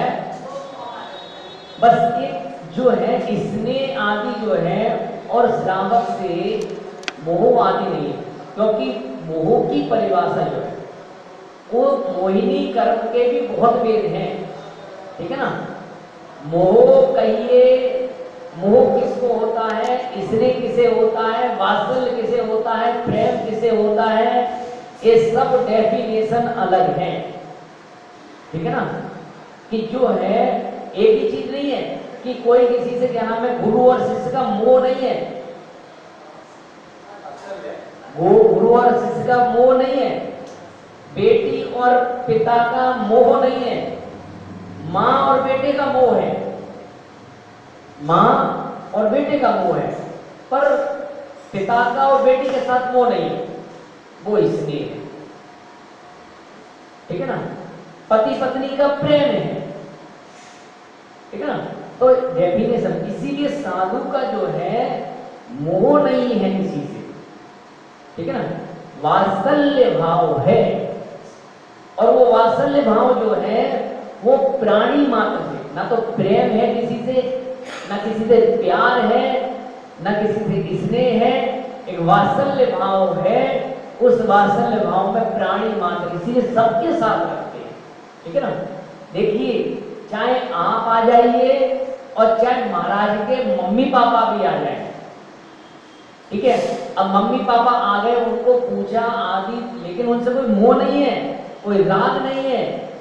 बस एक जो है इसने आदि जो है और श्रावक से मोह आदि नहीं है, क्योंकि मोह की परिभाषा जो है वो मोहिनी कर्म के भी बहुत भेद हैं। ठीक है ना? मोह कहिए, मोह किसको होता है, इसने किसे होता है, वात्सल्य किसे होता है, प्रेम किसे होता है, ये सब डेफिनेशन अलग है। ठीक है ना? कि जो है एक ही चीज नहीं है कि कोई किसी से क्या नाम है, गुरु और शिष्य का मोह नहीं है, गुरु और शिष्य का मोह नहीं है, बेटी और पिता का मोह नहीं है, माँ और बेटे का मोह है, माँ और बेटे का मोह है, पर पिता का और बेटी के साथ मोह नहीं है, वो इसलिए है। ठीक है ना? पति पत्नी का प्रेम है। ठीक है ना? तो डेफिनेशन, इसीलिए साधु का जो है मोह नहीं है किसी से। ठीक है ना? वात्सल्य भाव है, और वो वात्सल्य भाव जो है वो प्राणी मात्र से, ना तो प्रेम है किसी से, ना किसी से प्यार है, ना किसी से स्नेह है, एक वात्सल्य भाव है। उस वात्सल्य भाव में प्राणी मात्र, इसीलिए सबके साथ रखते हैं। ठीक है ना? देखिए, चाहे आप आ जाइए और चाहे महाराज के मम्मी पापा भी आ जाए। ठीक है? अब मम्मी पापा आ गए, उनको पूछा आदि, लेकिन उनसे कोई मोह नहीं है, कोई राग नहीं है,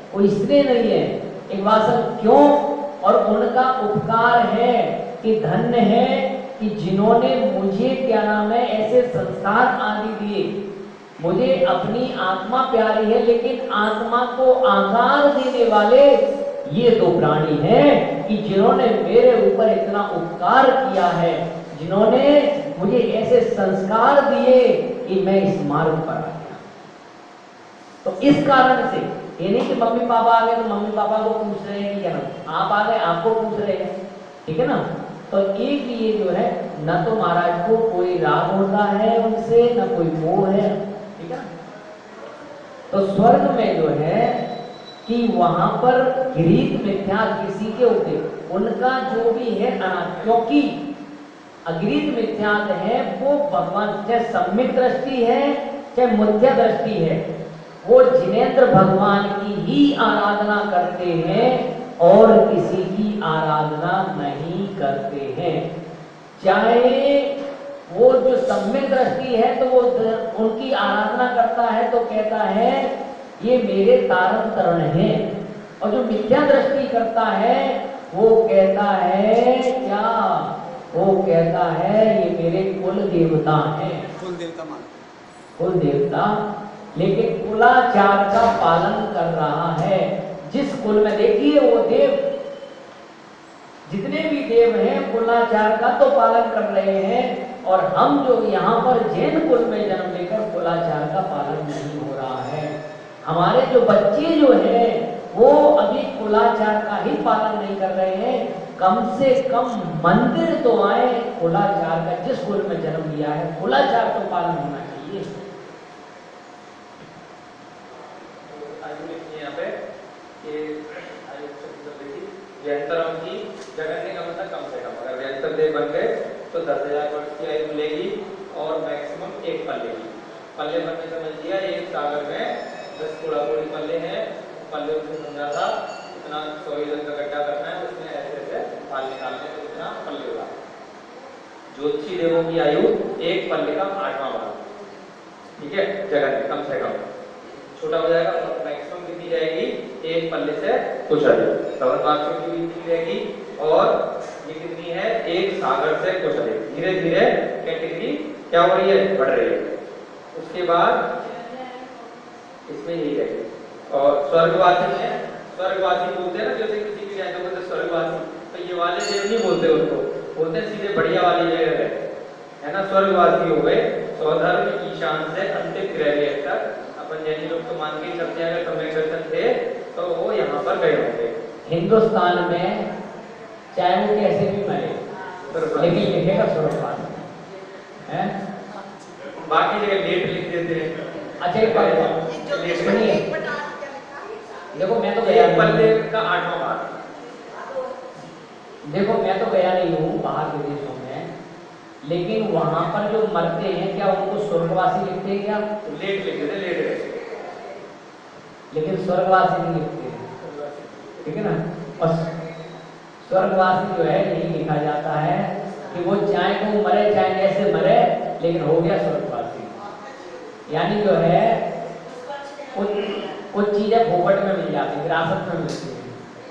वो इसलिए नहीं है। एक बात समझ क्यों? और उनका उपकार है कि धन्य है कि जिन्होंने मुझे क्या नाम है ऐसे संस्कार आदि दिए। मुझे अपनी आत्मा प्यारी है, लेकिन आत्मा को आकार देने वाले ये दो प्राणी हैं कि जिन्होंने मेरे ऊपर इतना उपकार किया है, जिन्होंने मुझे ऐसे संस्कार दिए कि मैं इस मार्ग पर आ गया। तो इस कारण से ये नहीं कि मम्मी पापा आ गए तो मम्मी पापा को पूछ रहे हैं कि क्या नाम, आप आ गए आपको पूछ रहे हैं, ठीक है ना। तो एक ये जो है न तो महाराज को कोई राग होता है उनसे, न कोई मोह है, ठीक है ना। तो स्वर्ग में जो है कि वहां पर गृहीत मिथ्या किसी के ऊपर उनका जो भी है अनाथ, क्योंकि अगृहीत मिथ्यात है वो भगवान, चाहे सम्यक दृष्टि है चाहे मुथ्या दृष्टि है, वो जिनेंद्र भगवान की ही आराधना करते हैं और किसी की आराधना नहीं करते हैं। चाहे वो जो सम्यक दृष्टि है तो वो उनकी आराधना करता है तो कहता है ये मेरे तारण तरण है, और जो मिथ्या दृष्टि करता है वो कहता है क्या, वो कहता है ये मेरे कुल देवता हैं, कुल देवता मान कुल देवता, लेकिन कुलाचार का पालन कर रहा है। जिस कुल में देखिए वो देव, जितने भी देव हैं कुलाचार का तो पालन कर रहे हैं, और हम जो यहाँ पर जैन कुल में जन्म लेकर कुलाचार का पालन नहीं हो रहा है। हमारे जो बच्चे जो हैं वो अभी कुलाचार का ही पालन नहीं कर रहे हैं। कम से कम मंदिर तो आए कुलाचार का, जिस कुल में जन्म लिया है कुलाचार तो पालन होना चाहिए। यहाँ पे व्यंतरम की जगन्य का मतलब कम से कम, अगर व्यंतर देव बन गए तो दस हजार वर्ष की आयु मिलेगी और मैक्सिमम एक पल्ले की। पल्ले बनने समझ लिया एक सागर में दस कूड़ा कूड़ी पल्ले हैं, पल्ले उसमें समझा था इतना सौ जन का गड्ढा करना है, उसमें ऐसे ऐसे फाल निकालने तो इतना पल्ले होगा। ज्योतिषी देवों की आयु एक पल्ले का आठवां भाग, ठीक है, जगन्य कम से कम। छोटा हो जाएगा तो मैक्सिमम कितनी जाएगी, एक पल्ले से कुछ अधिक। सवन वाक्यों की भी कितनी रहेगी, और ये कितनी है, एक सागर से कुछ अधिक। धीरे धीरे कैटेगरी क्या हो रही है, बढ़ रही है। उसके बाद इसमें यही रहेगी। और स्वर्गवासी है, स्वर्गवासी बोलते हैं ना, जैसे किसी की जाए तो बोलते स्वर्गवासी, तो ये वाले देव नहीं बोलते उनको, बोलते हैं सीधे बढ़िया वाली जगह है ना। स्वर्गवासी हो गए स्वधर्म ईशान से अंतिम ग्रह तक। अपन जैनी लोग तो मान के चलते हैं, अगर समय दर्शन थे तो वो यहाँ पर गए होंगे। हिंदुस्तान में चाहे वो कैसे भी मरे, लेकिन लिखेगा स्वर्गवासी है। बाकी जगह लेट लिख देते हैं। अच्छा एक बात सुनिए, देखो मैं तो गया पल्ले का आठवां भाग, देखो मैं तो गया नहीं हूँ बाहर विदेशों में, लेकिन वहां पर जो मरते हैं क्या उनको स्वर्गवासी लिखते हैं क्या? लेट लिख देते, लेट रहते, लेकिन स्वर्गवासी नहीं लिखते, ठीक है ना। और स्वर्गवासी जो है यही लिखा जाता है कि वो चाहे वो मरे चाहे कैसे मरे, लेकिन हो गया स्वर्गवासी। यानी जो है कुछ कुछ चीजें फोकट में मिल जाती है, विरासत में मिलती है।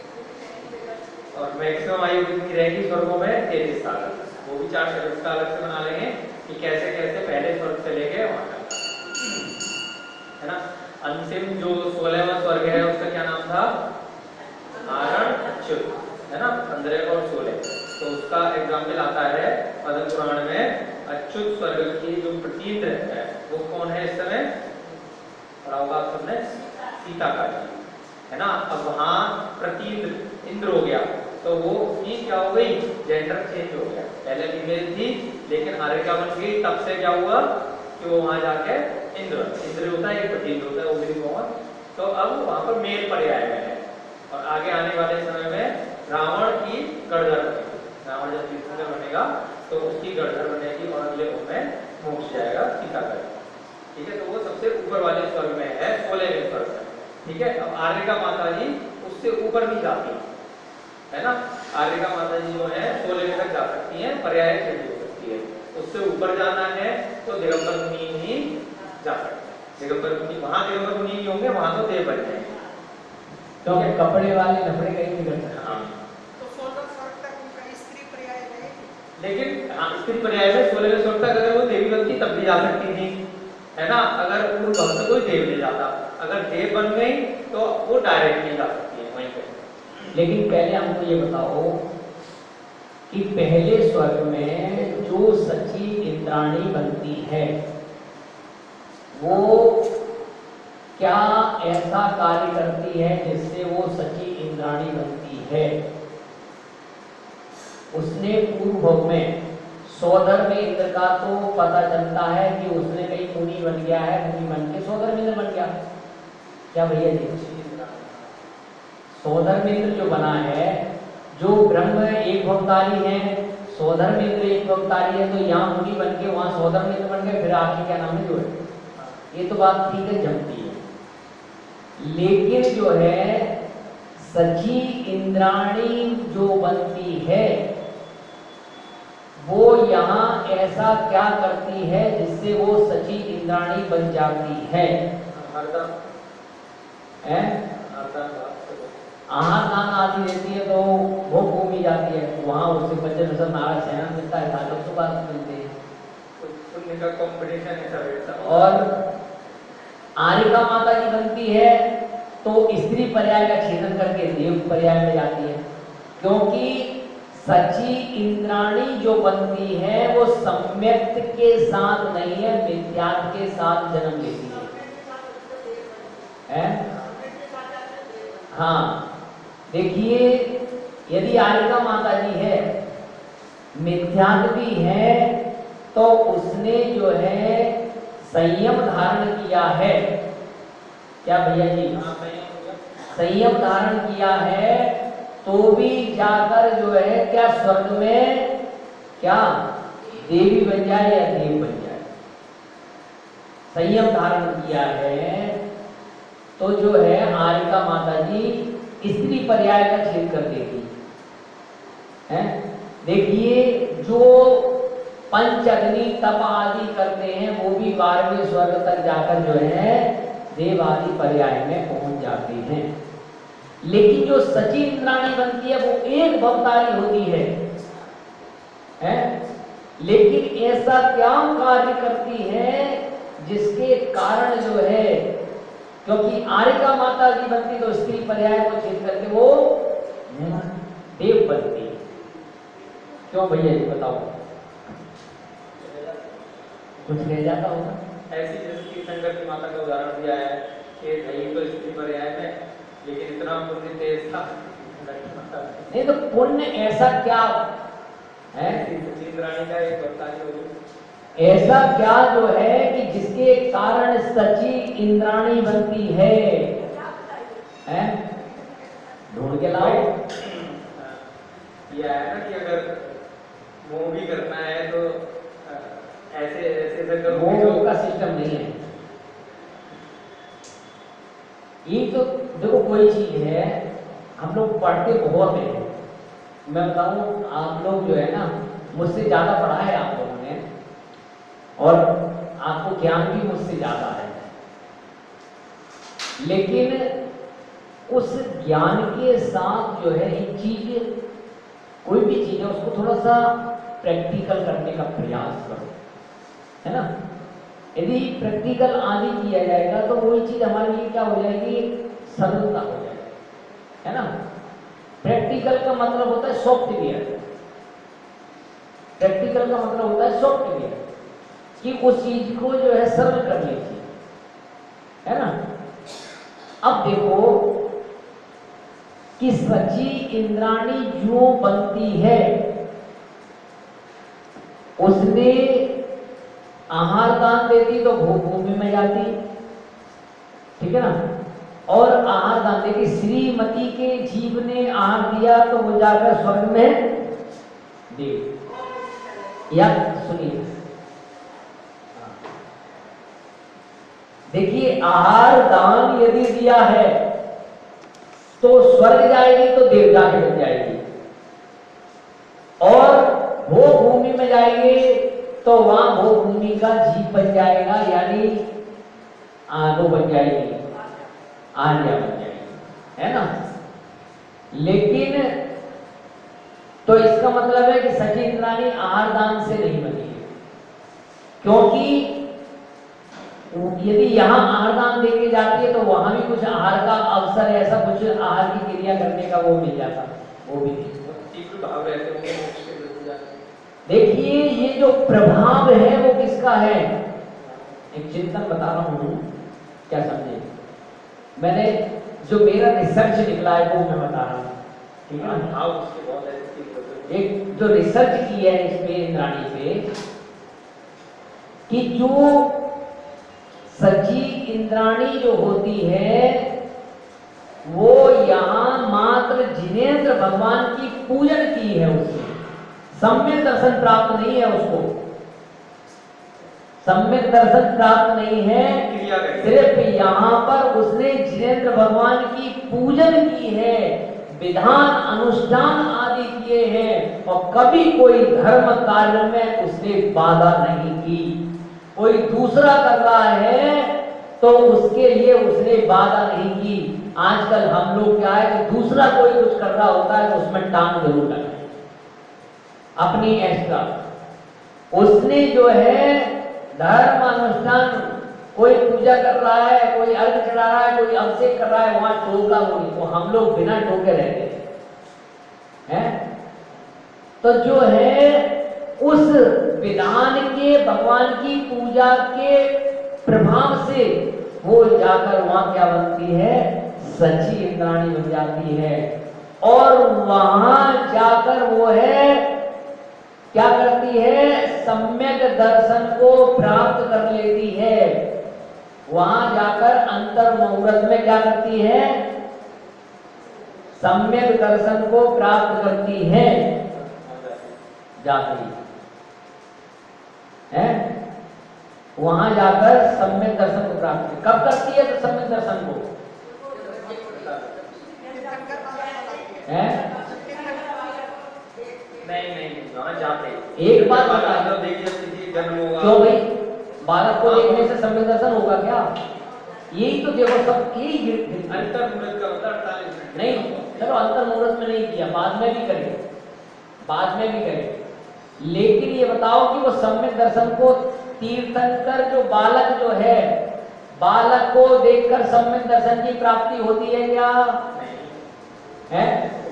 और मैक्सिमम आयु कितनी रहेगी स्वर्गों में, तैतीस साल। वो भी चार शब्द का अलग से बना लेंगे कि कैसे कैसे पहले स्वर्ग से लेके वहां तक, है ना। अंतिम जो सोलहवां स्वर्ग है उसका क्या नाम था, आरण अच्युत, है ना, पंद्रह और सोलह। तो उसका एग्जाम्पल आता है पद्म पुराण में। अच्युत स्वर्ग की जो प्रतीन्द्र है वो कौन है इस समय, पढ़ा होगा आप सबने, सीता का जी, है ना। अब वहां प्रतीन्द्र इंद्र हो गया, तो वो की क्या हो गई, जेंडर चेंज हो गया। पहले फीमेल थी लेकिन हारिका बन गई, तब से क्या हुआ कि वो वहां जाके इंद्र, इंद्र होता है एक प्रतीन्द्र होता है, वो भी बहुत। तो अब वहां पर मेल पर्याय में है। और आगे आने वाले समय में रावण की गड़धर बनेगी, रावण जब तीर्थंकर बनेगा तो उसकी गड़धर बनेगी और अगले युग में मोक्ष जाएगा सीता का, ठीक है। तो वो सबसे ऊपर वाले स्वर्ग में है, सोलहवें स्वर्ग में, ठीक है। अब आर्यका माता जी उससे ऊपर भी जाती है ना। आर्यका माता जी जो है सोलहवें तक जा सकती हैं, पर्याय चेंज हो सकती है। उससे ऊपर जाना है तो दिगंबर मुनि ही जा सकते हैं। दिगंबर मुनि, वहां दिगंबर मुनि नहीं होंगे, वहां तो देव बन जाएंगे, क्योंकि कपड़े वाले लफड़े कहीं नहीं कर सकते। हाँ तो सोलह स्वर्ग तक उनका स्त्री पर्याय रहेगी। लेकिन हाँ, स्त्री पर्याय में सोलहवें स्वर्ग तक अगर वो देवी बनती तब भी जा सकती थी, है ना। अगर पूर्व भाव से कोई देव नहीं जाता, अगर देव बन गई तो वो डायरेक्ट नहीं जा सकती है वहीं पे। लेकिन पहले हमको ये बताओ कि पहले स्वर्ग में जो सची इंद्राणी बनती है वो क्या ऐसा कार्य करती है जिससे वो सची इंद्राणी बनती है? उसने पूर्व भोग में सौधर में इंद्र का तो पता चलता है कि उसने कहीं मुनि बन गया है, मुनि बन के सौधर में इंद्र बन गया। क्या भैया जी? सौधर में इंद्र जो बना है, जो ब्रह्म एक भोक्तारी है, सौधर में इंद्र एक भोक्तारी है, तो यहाँ मुनि बन के वहां सौधर में इंद्र बन गए, फिर आखिर क्या नाम है जो है, ये तो बात ठीक है, जमती है। लेकिन जो है सची इंद्राणी जो बनती है वो यहाँ ऐसा क्या करती है जिससे वो सची इंद्राणी बन जाती है? हरदम हैं? आहार दान आदि देती है तो वो भूमि जाती है, वहां उससे बच्चे नजर नारायण सेना मिलता है, ताकत तो बात मिलती है। पुण्य का कंपटीशन है सब। और आरिका माता जी बनती है तो स्त्री पर्याय का छेदन करके देव पर्याय में जाती है, क्योंकि सची इंद्राणी जो बनती है वो सम्यक्त के साथ नहीं है, मिथ्यात्व के साथ जन्म लेती है, है? हाँ देखिए, यदि आरिका माता जी है, मिथ्यात्व भी है, तो उसने जो है संयम धारण किया है। क्या भैया जी? संयम धारण किया है तो भी जाकर जो है क्या स्वर्ग में क्या देवी बन जाए या देव बन जाए। संयम धारण किया है तो जो है आरिका माता जी स्त्री पर्याय का छेद कर देगी, है? देखिए, जो पंच अग्नि तप आदि करते हैं वो भी बारहवें स्वर्ग तक जाकर जो है देव आदि पर्याय में पहुंच जाते हैं। लेकिन जो सची इंद्राणी बनती है वो एक भवतारी होती है, है? लेकिन ऐसा क्या कार्य करती है जिसके कारण जो है, क्योंकि आरिका माता जी बनती तो स्त्री पर्याय को छेद करके वो देव बनती। क्यों भैया जी बताओ? कुछ रह जाता होगा ऐसी जैसे शंकर की माता का उदाहरण दिया है कि भाई तो स्त्री पर्याय में, लेकिन इतना पुण्य तेज था नहीं, तो पुण्य ऐसा क्या है? इंद्राणी का एक भक्तानी हो गई, ऐसा क्या जो है कि जिसके कारण सची इंद्राणी बनती है, हैं? ढूंढ के लाओ। ये है ना कि अगर मोह भी करना है तो ऐसे ऐसे से करो कि मोह का सिस्टम नहीं है। ये तो देखो कोई चीज है, हम लोग पढ़ते बहुत हैं, मैं बताऊं आप लोग जो है ना मुझसे ज्यादा पढ़ा है आप लोगों ने, और आपको ज्ञान भी मुझसे ज्यादा है, लेकिन उस ज्ञान के साथ जो है एक चीज, कोई भी चीज है उसको थोड़ा सा प्रैक्टिकल करने का प्रयास करो, है ना। यदि प्रैक्टिकल आदि किया जाएगा तो वही चीज हमारे लिए क्या हो जाएगी, सरलता हो जाएगी, है ना। प्रैक्टिकल का मतलब होता है सॉफ्टवेयर, प्रैक्टिकल का मतलब होता है सॉफ्टवेयर, कि उस चीज को जो है सरल कर लीजिए, है ना। अब देखो कि सची इंद्राणी जो बनती है उसने आहार दान देती तो भूमि में जाती, ठीक है ना। और आहार दान देती, श्रीमती के जीव ने आहार दिया तो वो जाकर स्वर्ग में दे। या सुनिए, देखिए आहार दान यदि दिया है तो स्वर्ग जाएगी तो देव जाके बन जाएगी, और वो भूमि में जाएगी तो वहां वो भूमि का जीव बन जाएगा, यानी वो बन जाएगी, आर्या बन जाएगी, है ना। लेकिन तो इसका मतलब है कि सची इंद्राणी आहार दान से नहीं बनी है, क्योंकि यदि यहाँ आहार दान देके जाती है तो वहां भी कुछ आहार का अवसर, ऐसा कुछ आहार की क्रिया करने का वो मिल जाता, वो भी नहीं। तीव्र भाव रहते होंगे मोक्ष के लिए। देखिए ये जो प्रभाव है वो किसका है, एक चिंतन बता रहा हूं, क्या समझे। मैंने जो मेरा रिसर्च निकला है वो मैं बता रहा हूं, ठीक है। भाव उसके बहुत ऐसे एक जो रिसर्च की है इस पे इंद्राणी पे, कि जो सची इंद्राणी जो होती है वो यहाँ मात्र जिनेंद्र भगवान की पूजन की है, उसने सम्यक दर्शन प्राप्त नहीं है, उसको सम्यक दर्शन प्राप्त नहीं है, सिर्फ यहाँ पर उसने जिनेंद्र भगवान की पूजन की है, विधान अनुष्ठान आदि किए हैं, और कभी कोई धर्म कार्य में उसने बाधा नहीं की। कोई दूसरा कर रहा है तो उसके लिए उसने बाधा नहीं की। आजकल हम लोग क्या है कि दूसरा कोई कुछ कर रहा होता है तो उसमें टांग जरूर लगे अपनी एक्स्ट्रा। उसने जो है धर्म अनुष्ठान, कोई पूजा कर रहा है, कोई अर्घ चढ़ा रहा है, कोई अभिषेक कर रहा है, वहां टोका वो नहीं, तो हम लोग बिना टोके रहते हैं। तो जो है उस विधान के, भगवान की पूजा के प्रभाव से वो जाकर वहां क्या बनती है, सची इंद्राणी बन जाती है, और वहां जाकर वो है क्या करती है, सम्यक दर्शन को प्राप्त कर लेती है। वहां जाकर अंतर मुहूर्त में क्या करती है, सम्यक दर्शन को प्राप्त करती है, जाती है वहां जाकर सम्यक दर्शन को प्राप्त कर। कब करती है तो सम्यक दर्शन को है? नहीं नहीं वहां जाते एक बात बता दो, देखिए जन्म होगा, क्यों भाई बालक को देखने से सम्यक दर्शन होगा क्या? यही तो देखो सब यही अंतर मुहूर्त का होता अड़तालीस मिनट नहीं, चलो अंतर मुहूर्त में नहीं किया, बाद में भी करें, बाद में भी करें, लेकिन ये बताओ कि वो सम्यक दर्शन को तीर्थंकर जो बालक जो है, बालक को देखकर सम्यक दर्शन की प्राप्ति होती है क्या? है?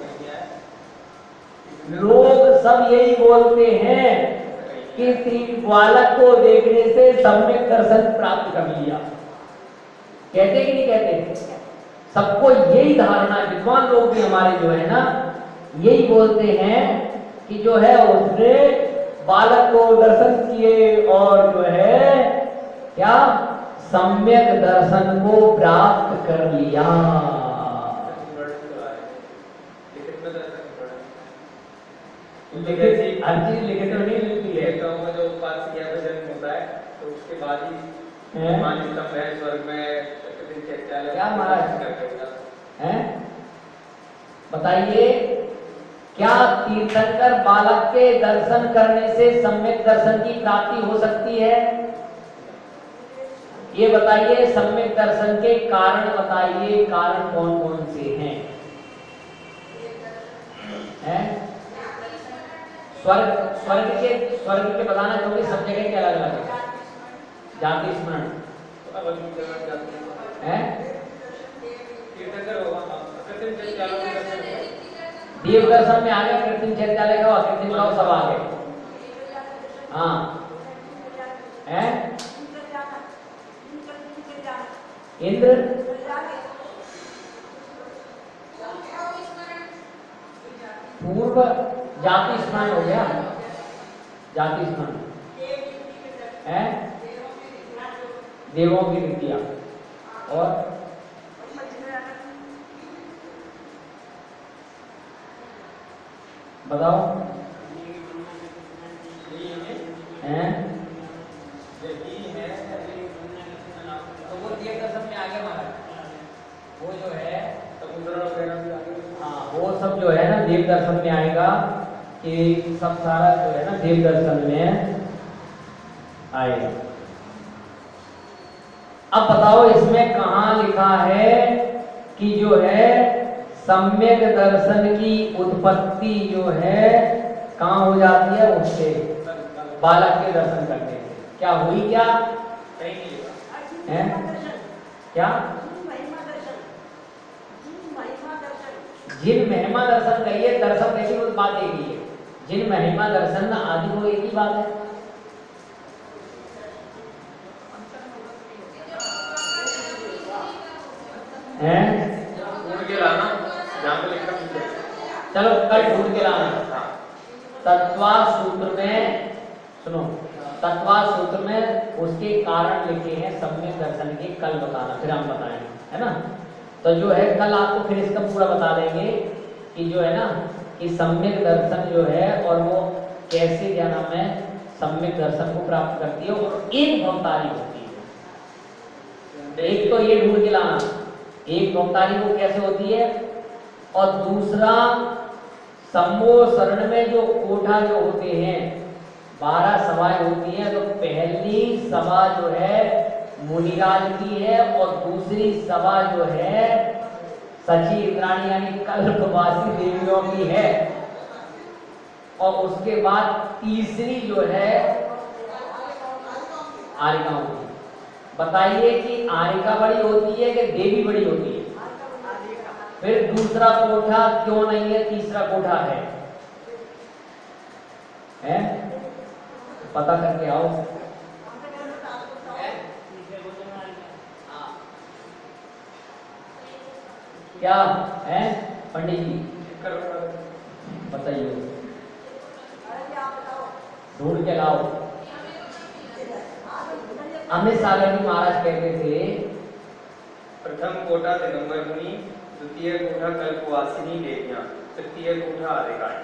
लोग सब यही बोलते हैं कि बालक को देखने से सम्यक दर्शन प्राप्त कर लिया, कहते कि नहीं कहते? सबको यही धारणा, विद्वान लोग भी हमारे जो है ना यही बोलते हैं कि जो है उसने बालक को दर्शन किए और जो है क्या सम्यक दर्शन को प्राप्त कर लिया। लेकिन हर चीज लिखित तो नहीं मिलती है। जो उपास्य किया था जन्म होता है तो उसके बाद ही मान लीजिए स्वर्ग में क्या महाराज है, बताइए क्या तीर्थंकर बालक के दर्शन करने से सम्यक दर्शन की प्राप्ति हो सकती है? ये बताइए, सम्यक दर्शन के कारण बताइए, कारण कौन कौन से हैं? हैं? स्वर्ग स्वर्ग के स्वर्ग के बताना, क्योंकि सब जगह के अलग अलग है। जाति स्मरण है, देव दर्शन में आ गए, कृत्रिम चैत्यालय का, कृत्रिम का सब आ गए। हाँ है इंद्र पूर्व जाति स्मरण हो गया, जाति स्मरण है, देवों की विद्या, और बताओ हैं? तो वो देव दर्शन में आगे महाराज, वो जो है हाँ वो सब जो है ना देव दर्शन में आएगा, कि सब सारा जो है ना देव दर्शन में आएगा। अब बताओ इसमें कहाँ लिखा है कि जो है सम्यक दर्शन की उत्पत्ति जो है कहाँ हो जाती है? उससे बालक के दर्शन करने से। क्या हुई? क्या कहीं नहीं हुआ है? क्या? जिन महिमा दर्शन कहिए, दर्शन कहिए, उस बात एक ही है। जिन महिमा दर्शन आदि वो एक ही बात है। हैं? ढूंढ के लाना जहाँ पे लिखा है। चलो कल ढूंढ के लाना। तत्वा सूत्र में सुनो, तत्वा सूत्र में उसके कारण लिखे हैं सम्यक दर्शन के, कल बताना, फिर हम बताएंगे, है ना। तो जो है कल आपको फिर इसका पूरा बता देंगे कि जो है ना कि सम्यक दर्शन जो है और वो कैसे, क्या नाम है, सम्यक दर्शन को प्राप्त करती है और एक भवतारी होती है। एक तो ये ढूंढ के लाना, एक भवतारी वो कैसे होती है, और दूसरा सम्मोह शरण में जो कोठा जो होते हैं, बारह सभाएं होती हैं, तो पहली सभा जो है मुनिराज की है और दूसरी सभा जो है सची इंद्राणी यानी कल्पवासी देवियों की है, और उसके बाद तीसरी जो है आरिकाओं की। बताइए कि आरिका बड़ी होती है कि देवी बड़ी होती है? फिर दूसरा कोठा क्यों नहीं है, तीसरा कोठा है? हैं? पता करके आओ। क्या है पंडित जी? बताइए, ढूंढ के लाओ। अमित सागर जी महाराज कहते थे प्रथम कोठा दिगंबर मुनि, द्वितीय कोठा कल्पवासिनी देवियां, तृतीय कोठा आदिकाएं।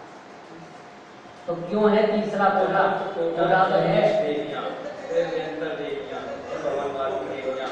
तो क्यों है तीसरा कोठा? कोठा तो है देवियां, फिर निरंतर देवियां, भगवान देवियां।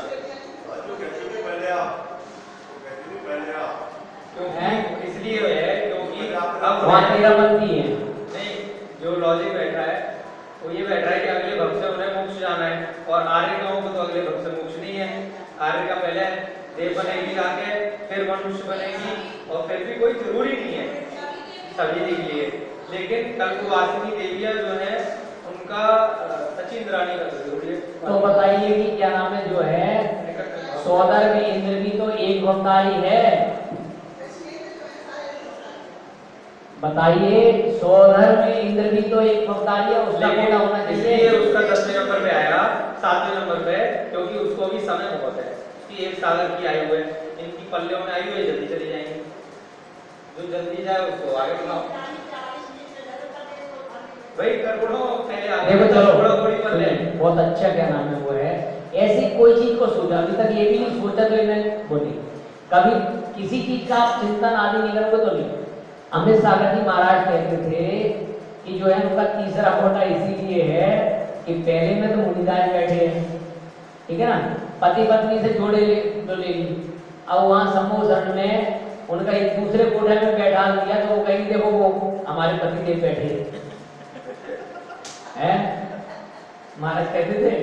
क्योंकि इसलिए है क्योंकि अब वहाँ तेरह बनती है। नहीं, जो लॉजिक बैठा है वो ये बैठ रहा है कि अगले भक्त से उन्हें मोक्ष जाना है, और आर्यकाओं को तो अगले भक्त से मोक्ष नहीं है। आर्य का पहले देव बनेगी आगे, फिर मनुष्य बनेगी, और फिर भी कोई जरूरी नहीं है सभी के लिए। लेकिन कल्पवासिनी देवियां जो है उनका सची इंद्राणी का जरूरी है। तो बताइए कि क्या नाम है जो है सौदर में इंद्र भी तो एक भवतारी है। बताइए, सौदर में इंद्र भी तो एक भवतारी है, उसका कोटा होना चाहिए। इसलिए उसका दसवें नंबर पे आया, सातवें नंबर पे, क्योंकि उसको भी समय बहुत है। उसकी एक सागर की आयु है, इनकी पल्लियों में आयु है, जल्दी चली जाएंगी। जो जल्दी जाए उसको आगे बढ़ाओ। भाई करोड़ों पहले आगे देखो चलो, थोड़ी पल्ले बहुत अच्छा क्या नाम है वो है, ऐसी कोई चीज को सोचा, अभी तक ये भी नहीं सोचा तो मैं बोली कभी किसी चीज का आप चिंतन आदि नहीं करोगे तो नहीं। अमित सागर जी महाराज कहते थे कि जो है उनका तीसरा कोटा इसीलिए है कि पहले में तो मुनिराज बैठे हैं, ठीक है ना, पति पत्नी से जोड़े ले जोड़ेगी। अब वहाँ समूह शरण में उनका एक दूसरे कोठे में बैठा दिया तो वो कहेंगे देखो वो हमारे पति देव बैठे हैं। महाराज कहते थे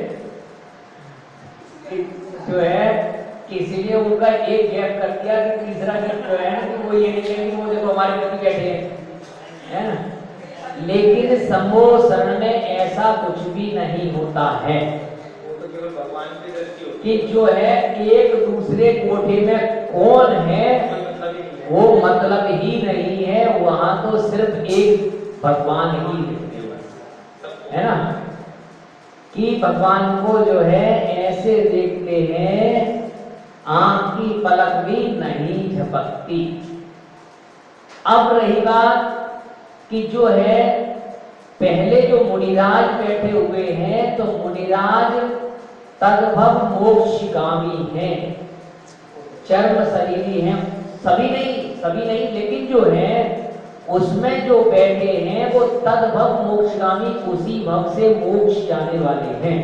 कि जो है कि इसीलिए उनका एक गैप कर दिया कि तीसरा गैप जो है ना कि वो ये नहीं कहेंगे वो देखो हमारे पति बैठे हैं, है ना। लेकिन समूह शरण में ऐसा कुछ भी नहीं होता है, वो तो केवल भगवान की दृष्टि होती कि जो है एक दूसरे कोठे में कौन है वो मतलब ही नहीं है। वहां तो सिर्फ एक भगवान ही दिखते हैं, है ना, कि भगवान को जो है ऐसे देखते हैं आंख की पलक भी नहीं झपकती। अब रही बात कि जो है पहले जो मुनिराज बैठे हुए हैं तो मुनिराज तद्भव मोक्षगामी हैं, चर्म शरीरी हैं, सभी नहीं सभी नहीं लेकिन जो है उसमें जो बैठे हैं वो तद्भव मोक्षगामी, उसी भव से मोक्ष जाने वाले हैं,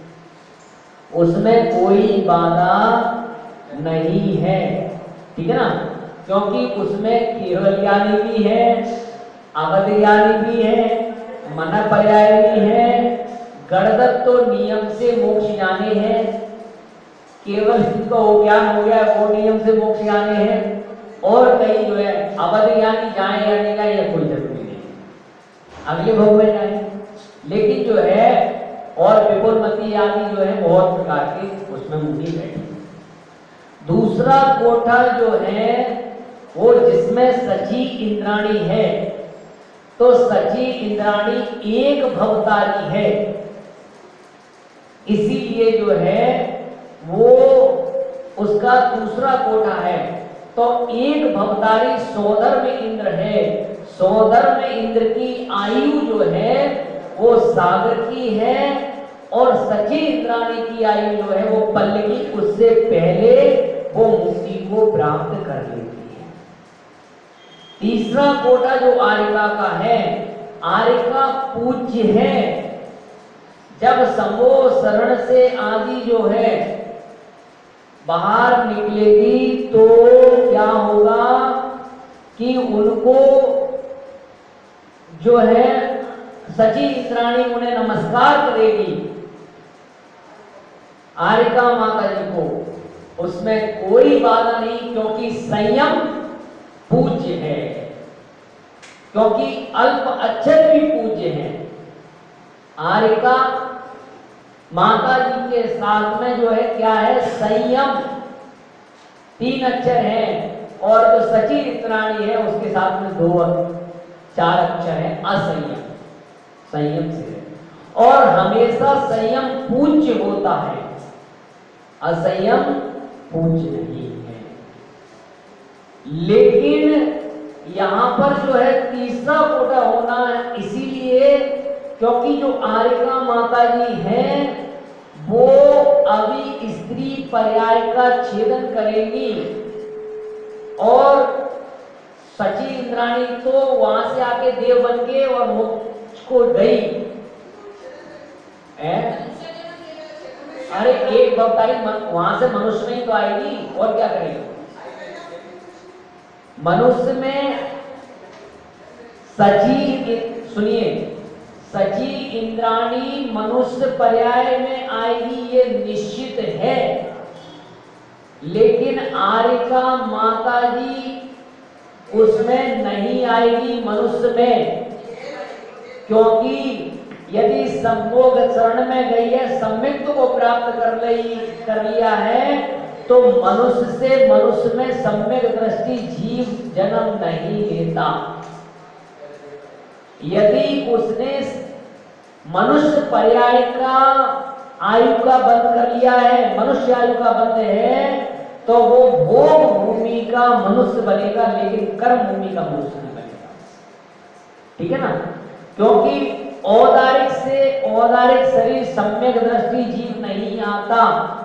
उसमें कोई बाधा नहीं है, ठीक है ना। क्योंकि उसमें केवल ज्ञानी भी है, अवध ज्ञानी भी है, मन पर्याय भी है, गणदत्त तो नियम से मोक्ष जाने हैं, केवल जिनको ज्ञान हो गया वो नियम से मोक्ष जाने हैं, और कहीं जो है अवध ज्ञानी जाए या नहीं जाए या कोई जरूरी नहीं, अगले भव में जाए। लेकिन जो है और विपुलमती आदि जो है बहुत प्रकार के उसमें मुनि बैठे। दूसरा कोठा जो है वो जिसमें सची इंद्राणी है, तो सची इंद्राणी एक भवतारी है, इसीलिए जो है वो उसका दूसरा कोठा है। तो एक भवतारी सौधर्म इंद्र है, सौधर्म इंद्र की आयु जो है वो सागर की है और सची इंद्राणी की आयु जो है वो पल्लवी, उससे पहले वो मुक्ति को प्राप्त कर लेती है। तीसरा कोटा जो आरिका का है, आरिका पूज्य है। जब समो शरण से आदि जो है बाहर निकलेगी तो क्या होगा कि उनको जो है सची इंद्राणी उन्हें नमस्कार करेगी आरिका माता जी को, उसमें कोई बाधा नहीं, क्योंकि संयम पूज्य है, क्योंकि अल्प अक्षर भी पूज्य है। आरिका माता जी के साथ में जो है क्या है, संयम तीन अक्षर है, और जो सची इंद्राणी है उसके साथ में दो चार अक्षर है असंयम, संयम से, और हमेशा संयम पूज्य होता है, असंयम पूज्य नहीं है। लेकिन यहां पर जो है तीसरा कोटा होना है, इसीलिए क्योंकि जो आरिका माता जी हैं वो अभी स्त्री पर्याय का छेदन करेंगी, और सची इंद्राणी तो वहां से आके देव बन के और मोक्ष को गई। अरे एक भवतारी वहां से मनुष्य में ही तो आएगी, और क्या करेगी? मनुष्य में सची, सुनिए, सची इंद्राणी मनुष्य पर्याय में आएगी ये निश्चित है, लेकिन आरिका माता जी उसमें नहीं आएगी मनुष्य में, क्योंकि यदि सम्मोग चरण में गई है, सम्मिक्त को प्राप्त कर ली कर लिया है, तो मनुष्य से मनुष्य में सम्यक दृष्टि जीव जन्म नहीं लेता। यदि उसने मनुष्य पर्याय का आयु का बंध कर लिया है, मनुष्य आयु का बंध है, तो वो भोग भूमि का मनुष्य बनेगा, लेकिन कर्म भूमि का मनुष्य नहीं बनेगा। ठीक है ना? क्योंकि औदारिक से औदारिक शरीर सम्यक दृष्टि जीव नहीं आता,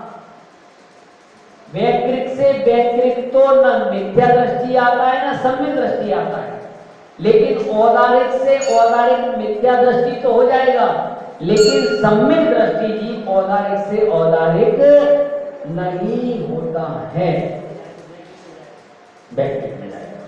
वैकृत से वैकृत तो न मिथ्या दृष्टि आता है न सम्यक दृष्टि आता है, लेकिन औदारिक से औदारिक मिथ्या दृष्टि तो हो जाएगा, लेकिन सम्यक दृष्टि जीव औदारिक से औदारिक नहीं होता है, वैकृत में जाएगा।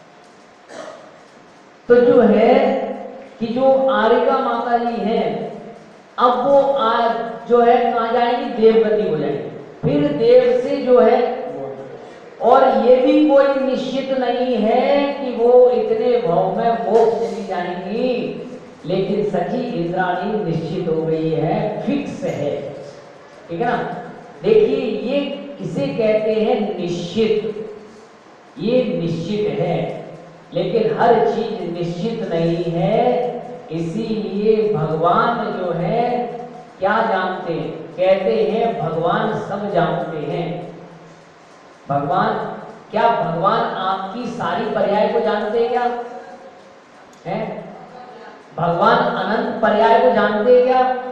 तो जो है कि जो आरिका माता जी हैं, अब वो आज जो है कहाँ जाएंगी? देवगति हो जाएंगी, फिर देव से जो है, और ये भी कोई निश्चित नहीं है कि वो इतने भाव में मोक्ष चली जाएंगी, लेकिन सची इंद्राणी निश्चित हो गई है, फिक्स है। ठीक है ना? देखिए, ये इसे कहते हैं निश्चित, ये निश्चित है, लेकिन हर चीज निश्चित नहीं है। इसीलिए भगवान जो है क्या जानते हैं? कहते हैं भगवान सब जानते हैं। भगवान क्या भगवान आपकी सारी पर्याय को जानते हैं क्या? हैं? भगवान अनंत पर्याय को जानते हैं क्या?